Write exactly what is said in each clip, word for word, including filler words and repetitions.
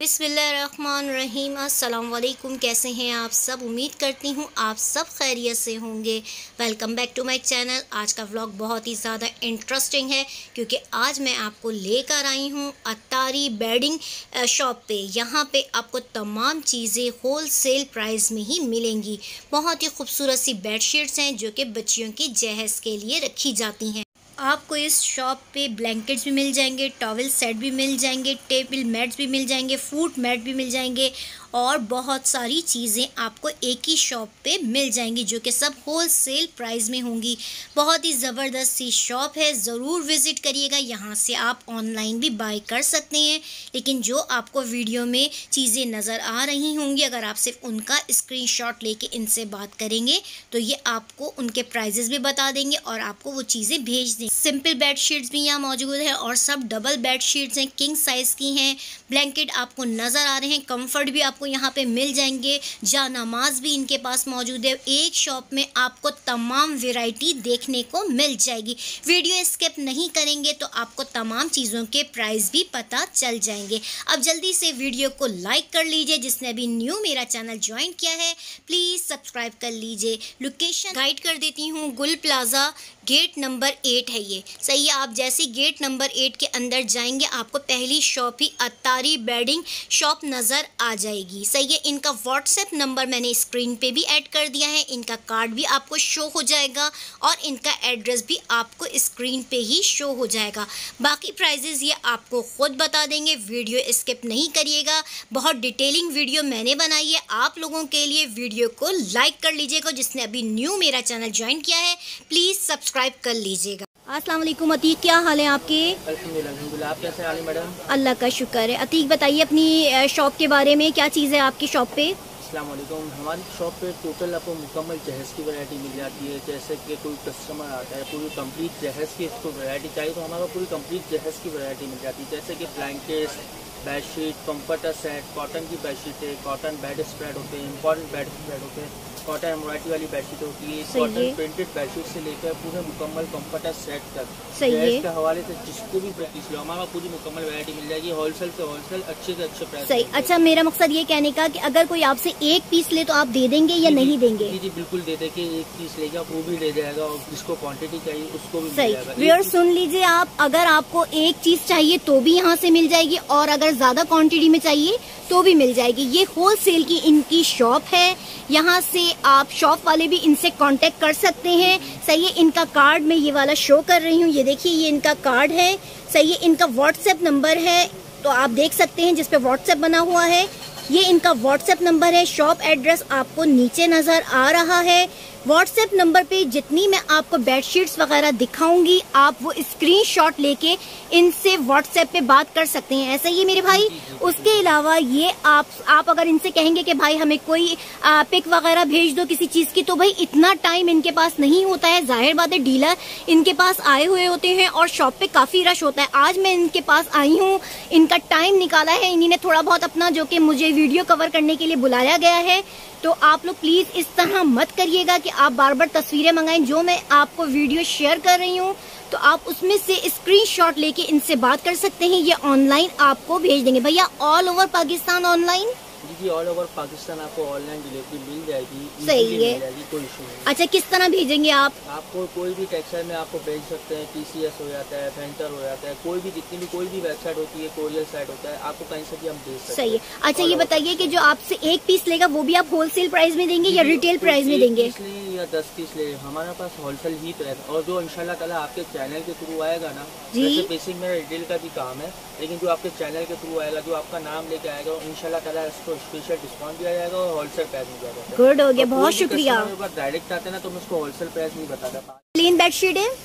बिस्मिल्लाहिर्रहमानिर्रहीम। अस्सलाम वालेकुम। कैसे हैं आप सब? उम्मीद करती हूँ आप सब खैरियत से होंगे। Welcome back to my channel. आज का व्लॉग बहुत ही ज़्यादा इंटरेस्टिंग है क्योंकि आज मैं आपको लेकर आई हूँ अत्तारी बेडिंग शॉप पे। यहाँ पे आपको तमाम चीज़ें होल सेल प्राइस में ही मिलेंगी। बहुत ही खूबसूरत सी बेडशीट्स हैं जो कि बच्चियों की जहेज़ के लिए रखी जाती हैं। आपको इस शॉप पे ब्लैंकेट्स भी मिल जाएंगे, टॉवल सेट भी मिल जाएंगे, टेबल मैट्स भी मिल जाएंगे, फूट मैट भी मिल जाएंगे और बहुत सारी चीज़ें आपको एक ही शॉप पे मिल जाएंगी जो कि सब होल सेल प्राइस में होंगी। बहुत ही ज़बरदस्त सी शॉप है, ज़रूर विज़िट करिएगा। यहाँ से आप ऑनलाइन भी बाय कर सकते हैं, लेकिन जो आपको वीडियो में चीज़ें नज़र आ रही होंगी अगर आप सिर्फ उनका स्क्रीनशॉट लेके इनसे बात करेंगे तो ये आपको उनके प्राइजेस भी बता देंगे और आपको वो चीज़ें भेज देंगे। सिंपल बेड शीट्स भी यहाँ मौजूद है और सब डबल बेड शीट्स हैं, किंग साइज़ की हैं। ब्लैंकेट आपको नज़र आ रहे हैं, कंफर्ट भी आपको यहाँ पे मिल जाएंगे। जा नमाज भी इनके पास मौजूद है। एक शॉप में आपको तमाम वैरायटी देखने को मिल जाएगी। वीडियो स्किप नहीं करेंगे तो आपको तमाम चीज़ों के प्राइस भी पता चल जाएंगे। अब जल्दी से वीडियो को लाइक कर लीजिए। जिसने अभी न्यू मेरा चैनल ज्वाइन किया है प्लीज़ सब्सक्राइब कर लीजिए। लोकेशन गाइड कर देती हूँ, गुल प्लाजा गेट नंबर एट है ये। सही है, आप जैसे गेट नंबर एट के अंदर जाएंगे आपको पहली शॉप ही अत्तारी बेडिंग शॉप नज़र आ जाएगी। सही है, इनका व्हाट्सएप नंबर मैंने स्क्रीन पे भी ऐड कर दिया है, इनका कार्ड भी आपको शो हो जाएगा और इनका एड्रेस भी आपको स्क्रीन पे ही शो हो जाएगा। बाकी प्राइजेस ये आपको खुद बता देंगे, वीडियो स्किप नहीं करिएगा। बहुत डिटेलिंग वीडियो मैंने बनाई है आप लोगों के लिए। वीडियो को लाइक कर लीजिएगा। जिसने अभी न्यू मेरा चैनल ज्वाइन किया है प्लीज़ सब्सक्राइब कर लीजिएगा। अस्सलाम वालेकुम अतीक, क्या हाल है आपके? अल्हम्दुलिल्लाह, आप कैसे हाल है मैडम? अल्लाह का शुक्र है। अतीक बताइए अपनी शॉप के बारे में, क्या चीज़ है आपकी शॉप पे? अस्सलाम वालेकुम। हमारी शॉप पे टोटल आपको मुकम्मल जहेज़ की वैरायटी मिल जाती है। जैसे कि कोई कस्टमर आता है पूरी कंप्लीट जहेज़ की इसको वैरायटी चाहिए तो हमारा पूरी कंप्लीट जहेज़ की वैरायटी मिल जाती है। जैसे कि blankets, bedsheet, comforter set, cotton की बेडशीट है, कॉटन बेड स्प्रेड होते हैं, इम्पॉर्टेंट बेड स्प्रेड होते हैं, कॉटन एम्ब्रॉयडरी वाली बेडशीट होती है, कॉटन प्रिंटेड बेडशीट से लेकर पूरे मुकम्मल कंफर्टर सेट तक जहेज़ के हवाले से जिसको भी प्राइस लो हमारा पूरी मुकम्मल वैरायटी मिल जाएगी। होलसेल से होलसेल, अच्छे से अच्छे प्राइस। सही। अच्छा, मेरा मकसद ये कहने का कि अगर कोई आपसे एक पीस ले तो आप दे देंगे या नहीं देंगे? जी जी बिल्कुल दे देंगे। एक पीस लेगा वो भी ले जाएगा और जिसको क्वांटिटी चाहिए उसको भी सही। मिल जाएगा। व्यूअर्स सुन लीजिए आप, अगर आपको एक चीज चाहिए तो भी यहाँ से मिल जाएगी और अगर ज्यादा क्वांटिटी में चाहिए तो भी मिल जाएगी। ये होल सेल की इनकी शॉप है। यहाँ से आप शॉप वाले भी इनसे कांटेक्ट कर सकते हैं। सही है, इनका कार्ड मैं ये वाला शो कर रही हूँ, ये देखिए ये इनका कार्ड है। सही है, इनका व्हाट्सएप नंबर है तो आप देख सकते हैं जिसपे व्हाट्सएप बना हुआ है, ये इनका व्हाट्सएप नंबर है। शॉप एड्रेस आपको नीचे नजर आ रहा है। व्हाट्सएप नंबर पे जितनी मैं आपको बेडशीट्स वगैरह दिखाऊंगी आप वो स्क्रीनशॉट लेके इनसे व्हाट्सएप पे बात कर सकते हैं। ऐसा ही मेरे भाई। उसके अलावा ये आप आप अगर इनसे कहेंगे कि भाई हमें कोई आ, पिक वगैरह भेज दो किसी चीज की तो भाई इतना टाइम इनके पास नहीं होता है। जाहिर बात है डीलर इनके पास आए हुए होते हैं और शॉप पे काफी रश होता है। आज मैं इनके पास आई हूँ, इनका टाइम निकाला है, इन्होंने थोड़ा बहुत अपना जो कि मुझे वीडियो कवर करने के लिए बुलाया गया है। तो आप लोग प्लीज इस तरह मत करिएगा कि आप बार बार तस्वीरें मंगाएं। जो मैं आपको वीडियो शेयर कर रही हूँ तो आप उसमें से स्क्रीनशॉट लेके इनसे बात कर सकते हैं, ये ऑनलाइन आपको भेज देंगे। भैया ऑल ओवर पाकिस्तान ऑनलाइन? जी जी ऑल ओवर पाकिस्तान आपको ऑनलाइन डिलीवरी मिल जाएगी। सही है, कोई इशू नहीं। अच्छा, किस तरह भेजेंगे आप? आपको कोई भी टेक्सटाइल में आपको भेज सकते हैं। टीसीएस हो जाता है, वेंचर हो जाता है, कोई भी जितनी भी कोई भी वेबसाइट होती है, कोरियर साइट होता है, आपको कहीं से भी हम भेज सकते हैं। सही है। अच्छा ये बताइए कि जो आपसे एक पीस लेगा वो भी आप होलसेल प्राइस में देंगे या रिटेल प्राइस में देंगे? या दस पीस ले, हमारे पास होलसेल ही तो है। और जो इंशाल्लाह ताला आपके चैनल के थ्रू आएगा ना, जैसे बेसिक मेरा रिटेल का भी काम है, लेकिन जो आपके चैनल के थ्रू आएगा, जो आपका नाम लेके आएगा, इंशाल्लाह ताला इसको स्पेशल डिस्काउंट दिया जाएगा और होलसेल प्राइस में दिया जाएगा। गुड हो गया, बहुत शुक्रिया। डायरेक्ट आते ना तो मैं उसको होलसेल प्राइस नहीं बताता। प्लेन बेडशीट है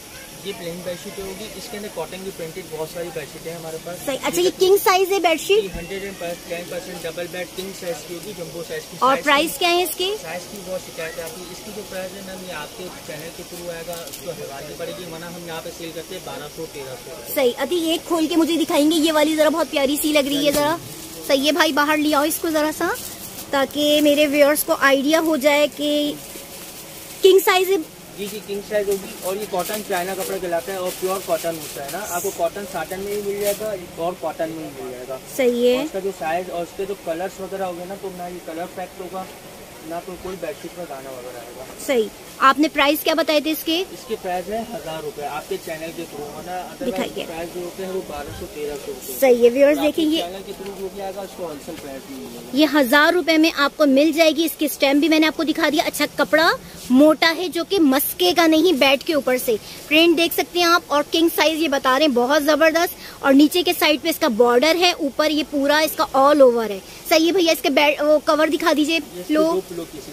ये प्लेन बेडशीट होगी, इसके अंदर कॉटन की प्रिंटेड बहुत सारी बेडशीट है हमारे पास। सही। अच्छा ये किंग साइज है bedsheet? Hundred and ten percent double bed king size की होगी, जम्बो साइज की। और प्राइस क्या है इसके? साइज की बहुत शिकायत आती है। इसकी जो प्राइस है मैम ये आपके चैनल के थ्रू आएगा, उसको हवाली पड़ेगी, वरना हम यहाँ पे सेल करते हैं बारह सौ तेरह सौ। सही। अति एक खोल के मुझे दिखाएंगे, ये वाली जरा बहुत प्यारी सी लग रही है जरा। सही है भाई, बाहर ले आओ इसको जरा सा ताकि मेरे व्यूअर्स को आइडिया हो जाए कि किंग साइज जी जी किंग साइज होगी। और ये कॉटन चाइना कपड़ा कहलाता है और प्योर कॉटन होता है ना, आपको कॉटन साटन में भी मिल जाएगा और कॉटन में भी मिल जाएगा। सही है। इसका जो साइज और इसके जो कलर्स वगैरह हो गए ना, तो ना ये कलर फैक्ट होगा ना तो कोई बेडशीट में दाना वगैरह आएगा। सही। आपने प्राइस क्या बताए थे इसके? इसके प्राइस है हजार रूपए आपके चैनल के थ्रू, दिखाइए। प्राइस जो होते हैं वो बारह सौ तेरह सौ रूपए। सही है व्यूअर्स, देखिए ये चैनल के थ्रू जो भी आएगा उसको होलसेल प्राइस भी मिलेगा। ये हजार रुपए में आपको मिल जाएगी। इसकी स्टैम्प भी मैंने आपको दिखा दिया। अच्छा कपड़ा मोटा है जो कि मस्केगा नहीं बेड के ऊपर से। प्रिंट देख सकते हैं आप और किंग साइज ये बता रहे हैं, बहुत जबरदस्त। और नीचे के साइड पे इसका बॉर्डर है, ऊपर ये पूरा इसका ऑल ओवर है। सही है भैया, इसके बेड वो कवर दिखा दीजिए। लो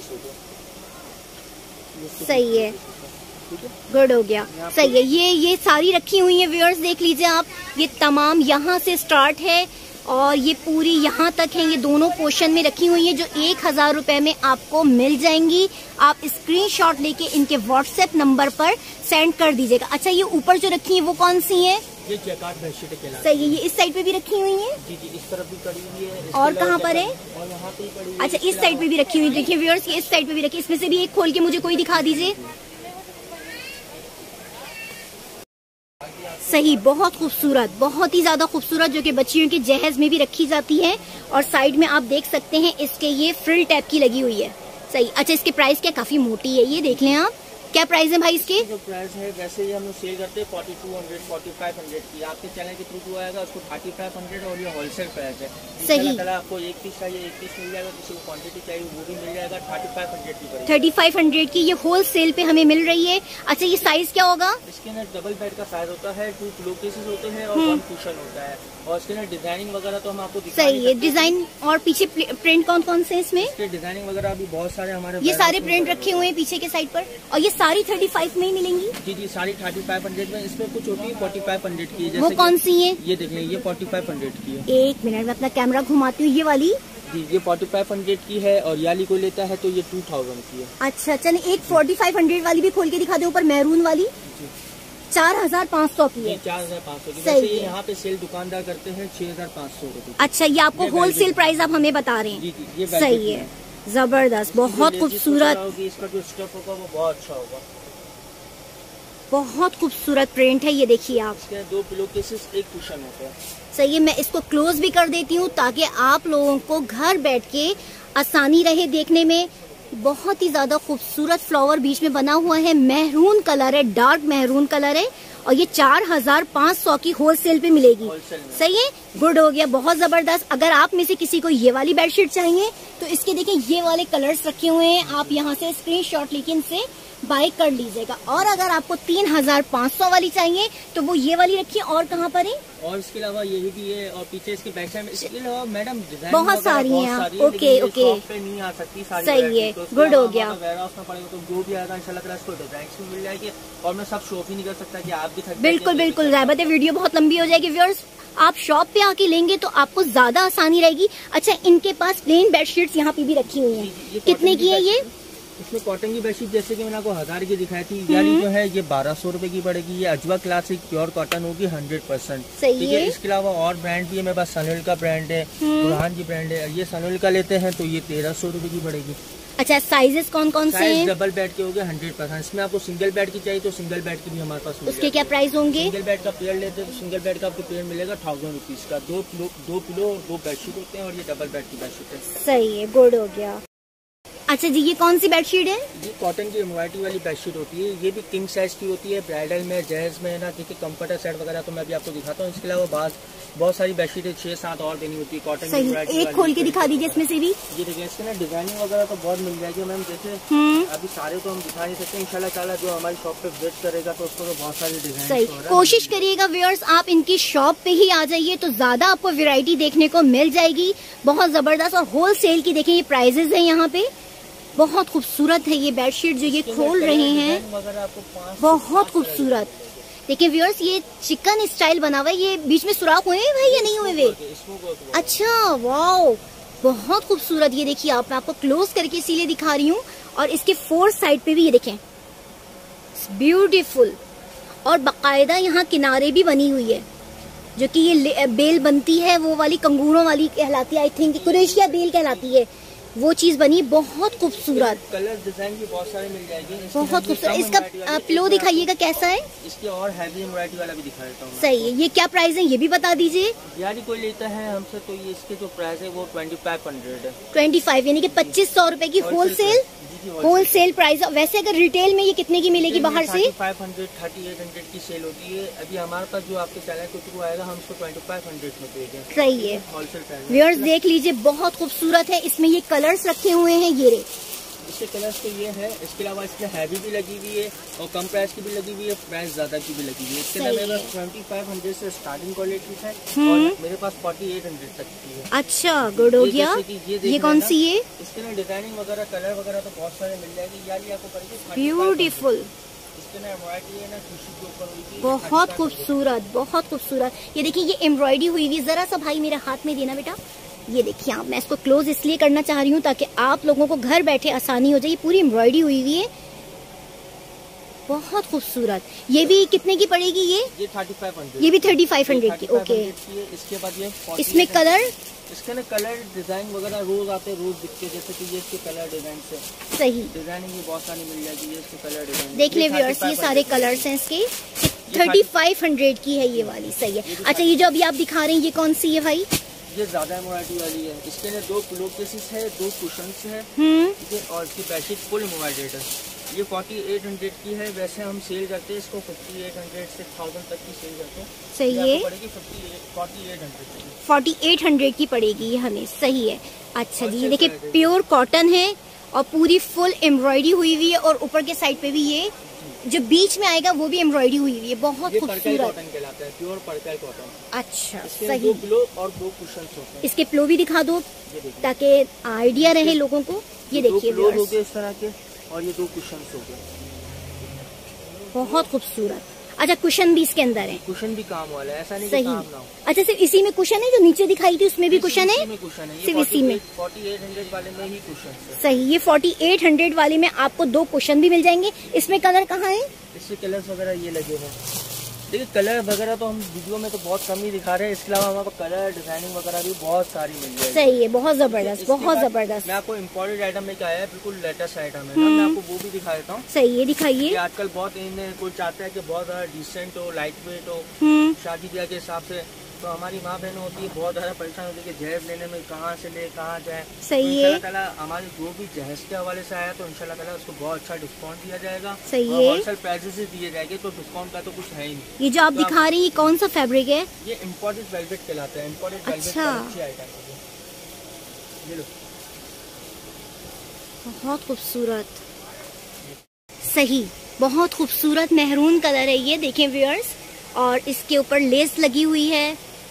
सही है, गुड हो गया। सही है। ये ये सारी रखी हुई है व्यूअर्स, देख लीजिए आप। ये तमाम यहाँ से स्टार्ट है और ये पूरी यहाँ तक है। ये दोनों पोर्शन में रखी हुई है जो एक हजार रुपए में आपको मिल जाएंगी। आप स्क्रीनशॉट लेके इनके व्हाट्सएप नंबर पर सेंड कर दीजिएगा। अच्छा ये ऊपर जो रखी है वो कौन सी है? ये जैकार्ड बेडशीट है। सही है। ये इस साइड पे भी रखी हुई है? जी जी इस तरफ भी पड़ी हुई है। और कहाँ पर है? और यहाँ पे पड़ी हुई। अच्छा इस साइड पे भी रखी हुई है। देखिए व्यूअर्स, ये इस साइड पे भी रखी। इसमें से भी एक खोल के मुझे कोई दिखा दीजिए। सही, बहुत खूबसूरत, बहुत ही ज्यादा खूबसूरत, जो कि बच्चियों के जहेज में भी रखी जाती है। और साइड में आप देख सकते हैं इसके ये फ्रिल टाइप की लगी हुई है। सही। अच्छा इसके प्राइस क्या? काफी मोटी है ये, देख लें आप। क्या प्राइस है भाई इसके? जो प्राइस है वैसे ही हम लोग सेल करते हैं forty two hundred forty five hundred की। आपके चैनल के थ्रू जो आएगा उसको थर्टी फाइव हंड्रेड और ये होलसेल प्राइस है। सही। आपको एक पीस चाहिए एक पीस मिल जाएगा, किसी को क्वांटिटी चाहिए वो भी मिल जाएगा। थर्टी फाइव हंड्रेड की थर्टी फाइव हंड्रेड की ये होलसेल पे हमें मिल रही है। अच्छा ये साइज क्या होगा? इसके अंदर डबल बेड का साइज होता है, टू पिलो केसेस होते हैं और वन कुशन होता है। और इसके अंदर डिजाइनिंग वगैरह तो हम आपको दिखा सही है। डिजाइन और पीछे प्रिंट कौन कौन से इसमें? इसके डिजाइनिंग वगैरह अभी बहुत सारे हमारे ये सारे प्रिंट रखे हुए हैं पीछे के साइड पर। और ये सारी थर्टी फाइव में ही मिलेंगी? जी जी सारी थर्टी फाइव हंड्रेड में। इसमें कुछ होती है फोर्टी फाइव हंड्रेड की है। वो कौन सी है? ये देखिए ये फोर्टी फाइव हंड्रेड की है। एक मिनट में अपना कैमरा घुमाती हूँ। ये वाली जी ये फोर्टी फाइव हंड्रेड की है और याली को लेता है तो ये टू थाउजेंड की है। अच्छा चले एक फोर्टी फाइव हंड्रेड वाली भी खोल के दिखा दे। ऊपर मैरून वाली चार हजार पाँच सौ की है। चार हजार पाँच सौ की। सही वैसे है। यहाँ पे सेल दुकानदार करते हैं छह हजार पाँच सौ रूपये। अच्छा ये आपको होलसेल प्राइस आप हमें बता रहे हैं? जी जी ये सही है, जबरदस्त, बहुत खूबसूरत। इसका जो स्टफ होगा वो बहुत अच्छा होगा। बहुत खूबसूरत प्रिंट है ये, देखिए आप। इसके दो पिलो केसेस एक कुशन होता है। सही है। मैं इसको क्लोज भी कर देती हूँ ताकि आप लोगों को घर बैठ के आसानी रहे देखने में। बहुत ही ज्यादा खूबसूरत फ्लावर बीच में बना हुआ है। मैरून कलर है, डार्क मैरून कलर है। और ये चार हजार पाँच सौ की होलसेल पे मिलेगी। सही है, गुड हो गया, बहुत जबरदस्त। अगर आप में से किसी को ये वाली बेडशीट चाहिए तो इसके देखिए ये वाले कलर्स रखे हुए हैं। आप यहाँ से स्क्रीनशॉट लेके इनसे बाय कर लीजिएगा। और अगर आपको तीन हजार पाँच सौ वाली चाहिए तो वो ये वाली रखिए। और कहाँ पर है? और इसके अलावा ये भी है और पीछे इसके बैक साइड में इसके अलावा मैडम डिजाइन बहुत सारी हैं। ओके ओके पे नहीं आ सकती सारी। सही है, गुड हो गया। वेयरहाउस में पड़ेगा तो जो भी आएगा इंशाल्लाह इसको डिजाइन में मिल जाएगी। और मैं सब शॉप ही नहीं कर सकता कि आप भी बिल्कुल बिल्कुल ज़ाहिर है वीडियो बहुत लंबी हो जाएगी व्यूअर्स। आप शॉप पे आके लेंगे तो आपको ज्यादा आसानी रहेगी। अच्छा इनके पास प्लेन बेडशीट्स यहाँ पे भी रखी हुई हैं। कितने की है ये? इसमें कॉटन की बेडशीट जैसे कि मैंने आपको हजार की दिखाई थी, यानी जो है ये बारह सौ रूपये की पड़ेगी। ये अजवा क्लासिक प्योर कॉटन होगी हंड्रेड परसेंट। ठीक है। इसके अलावा और ब्रांड भी है मेरे पास, सनोल का ब्रांड है, बुरहान की ब्रांड है। ये सनोल का लेते हैं तो ये तेरह सौ रूपये की पड़ेगी। अच्छा साइजेस कौन कौन से हैं? डबल बेड के हो गए हंड्रेड परसेंट। इसमें आपको सिंगल बेड की चाहिए तो सिंगल बेड की भी हमारे पास। उसके क्या प्राइस होंगे? सिंगल बेड का पेयर लेते हैं तो सिंगल बेड का आपको पेयर मिलेगा थाउजेंड रुपीज का। दो पिलो दो पिलो और दो बेडशीट होते हैं और ये डबल बेड की बेडशीट है। सही है, गुड हो गया। अच्छा जी ये कौन सी बेडशीट है? ये कॉटन की एम्ब्रॉयडरी वाली बेडशीट होती है। ये भी किंग साइज की होती है, ब्राइडल में, जहेज में ना। देखिए कंफर्टर सेट वगैरह तो मैं भी आपको दिखाता हूँ। इसके अलावा बात बहुत सारी बेडशीट है, छह सात और देनी होती है कॉटन की। एक खोल के दिखा दीजिए इसमें से भी। ये देखिए इसके ना डिजाइनिंग वगैरह तो बहुत मिल जाएगी मैम। जैसे अभी सारे तो हम दिखा नहीं सकते, इंशाल्लाह ताला जो हमारी शॉप पे विजिट करेगा तो उसको तो बहुत सारी डिजाइन। सही, कोशिश करिएगा व्यूअर्स आप इनकी शॉप पे ही आ जाइए तो ज्यादा आपको वैरायटी देखने को मिल जाएगी। बहुत जबरदस्त और होलसेल की देखिए ये प्राइजेस है यहाँ पे। बहुत खूबसूरत है ये बेडशीट जो ये खोल रहे हैं, बहुत खूबसूरत। देखिए व्यूअर्स ये चिकन स्टाइल बना हुआ है। ये बीच में सुराख हुए हैं भाई या नहीं हुए वे? अच्छा वाओ, बहुत खूबसूरत। ये देखिए आप, मैं आपको क्लोज करके इसीलिए दिखा रही हूँ। और इसके फोर साइड पे भी ये देखें, ब्यूटीफुल। और बाकायदा यहाँ किनारे भी बनी हुई है जो कि ये बेल बनती है, वो वाली कंगूरों वाली कहलाती है। आई थिंक कुरेशिया बेल कहलाती है। वो चीज बनी, बहुत खूबसूरत। कलर डिजाइन भी बहुत सारे मिल जाएंगे, बहुत खूबसूरत। इसका पिलो दिखाइएगा कैसा है। इसके और हैवी एम्ब्रॉयडरी वाला भी दिखा देता हूँ। सही है। ये क्या प्राइस है ये भी बता दीजिए। यार कोई लेता है हमसे तो ये इसके जो प्राइस है वो ट्वेंटी फाइव हंड्रेड है। ट्वेंटी फाइव यानी कि पच्चीस सौ रूपए की होलसेल होलसेल प्राइस। वैसे अगर रिटेल में ये कितने की मिलेगी बाहर से? Five hundred thirty eight hundred की सेल होती है। अभी हमारे पास जो आपके चैनल के थ्रू आएगा हम उसको ट्वेंटी फाइव हंड्रेड में देंगे। सही है। होलसेल प्राइस व्यूअर्स देख लीजिए, बहुत खूबसूरत है। इसमें ये कलर्स रखे हुए हैं, ये रे इसके कलर्स तो ये है। इसके अलावा इसमें हैवी भी लगी हुई है और कम प्राइस की भी लगी हुई है, प्राइस ज्यादा की भी लगी हुई है। इसके अलावा मेरे पास ट्वेंटी फाइव हंड्रेड से स्टार्टिंग क्वालिटी है और मेरे पास फोर्टी एट हंड्रेड तक की है। अच्छा, गुड हो गया। ये, ये कौन सी है? इसके ना डिजाइनिंग वगैरह कलर वगैरह तो बहुत सारे मिल जाएगी। यार आपको पड़ेगी ब्यूटीफुल। इसके ना एम्ब्रॉयडरी है ना खुशी के ऊपर हुई, बहुत खूबसूरत, बहुत खूबसूरत। ये देखिए, ये एम्ब्रॉयडरी हुई हुई। जरा सा भाई मेरे हाथ में देना बेटा। ये देखिए आप, मैं इसको क्लोज इसलिए करना चाह रही हूँ ताकि आप लोगों को घर बैठे आसानी हो जाए। पूरी एम्ब्रॉयडरी हुई हुई है, बहुत खूबसूरत। ये भी कितने की पड़ेगी? ये ये थर्टी फाइव हंड्रेड ये भी थर्टी फाइव हंड्रेड की। ओके। इसके बाद ये इसमें कलर, इसके ना कलर डिजाइन वगैरह रोज आते रोज दिखते, जैसे कि ये इसके कलर डिजाइन से सही डिजाइनिंग भी बहुत सारी मिल जाएगी। ये इसके कलर डिजाइन देख ले व्यूअर्स, ये सारे कलर्स हैं इसके। थर्टी फाइव हंड्रेड की है ये वाली। सही है। अच्छा, ये जो अभी आप दिखा रहे हैं ये कौन सी है भाई? ये ज्यादा एम्ब्रॉयडरी वाली है। इसके लिए दो पिलो केसेस है, दो कुशन्स है, ठीक है, और इसकी बेडशीट फुल एम्ब्रॉयडर्ड है। ये फोर्टी एट हंड्रेड की है। वैसे हम सेल करते हैं इसको फिफ्टी एट हंड्रेड से थाउजेंड तक की सेल करते हैं। सही है। पड़ेगी forty eight hundred forty eight hundred की पड़ेगी ये हमें। सही है। अच्छा जी, ये देखिए प्योर कॉटन है और पूरी फुल एम्ब्रॉयडरी हुई हुई है और ऊपर के साइड पे भी ये जो बीच में आएगा वो भी एम्ब्रॉयडरी हुई हुई है, बहुत खूबसूरत। कॉटन कहलाता है, प्योर परकल कॉटन। अच्छा, सही। दो पिलो और दो कुशन्स होते हैं। इसके पिलो भी दिखा दो ताकि आइडिया रहे लोगों को। ये देखिए पिलो हो गए इस तरह के और ये दो कुशन्स हो गए, बहुत खूबसूरत। अच्छा, कुशन भी इसके अंदर है? कुशन भी काम वाला है, ऐसा नहीं सही। कि काम ना हो। अच्छा, सिर्फ इसी में कुशन है? जो नीचे दिखाई थी उसमें भी कुशन है? कुशन है सिर्फ इसी में। फोर्टी एट हंड्रेड वाले में ही कुशन है। सही। ये फोर्टी एट हंड्रेड वाले में आपको दो कुशन भी मिल जाएंगे। इसमें कलर कहाँ है? इसके कलर्स वगैरह ये लगे हैं। देखिए कलर वगैरह तो हम वीडियो में तो बहुत कम ही दिखा रहे हैं। इसके अलावा हमारे पास कलर डिजाइनिंग वगैरह भी बहुत सारी मिल जाएगी। सही है, बहुत जबरदस्त, बहुत जबरदस्त। मैं आपको इम्पोर्टेड आइटम लेके आया है, बिल्कुल लेटेस्ट आइटम है ना, मैं आपको वो भी दिखा देता हूँ। सही है, दिखाइए। आजकल बहुत इन कोई चाहता है कि बहुत ज्यादा डिसेंट हो, लाइट वेट हो, शादी ब्याह के हिसाब से। तो हमारी माँ बहन होती है बहुत ज्यादा परेशान होती है कि जहेज लेने में कहाँ से ले कहाँ जाए। सही तो है। ताला हमारी जो भी जहेज के हवाले से आया तो इंशाल्लाह ताला उसको बहुत अच्छा डिस्काउंट दिया जाएगा। सही है। होलसेल प्राइसेस से दिए जाएंगे, तो डिस्काउंट का तो कुछ है ही नहीं। ये जो आप तो दिखा रही है कौन सा फैब्रिक है? ये इम्पोर्टेड वेलवेट कहलाता है। इम्पोर्टेड वेलवेट अच्छा। अच्छी आइटम है ये। लो, बहुत खूबसूरत। सही, बहुत खूबसूरत मेहरून कलर है ये। देखें व्यूअर्स, और इसके ऊपर लेस लगी हुई है,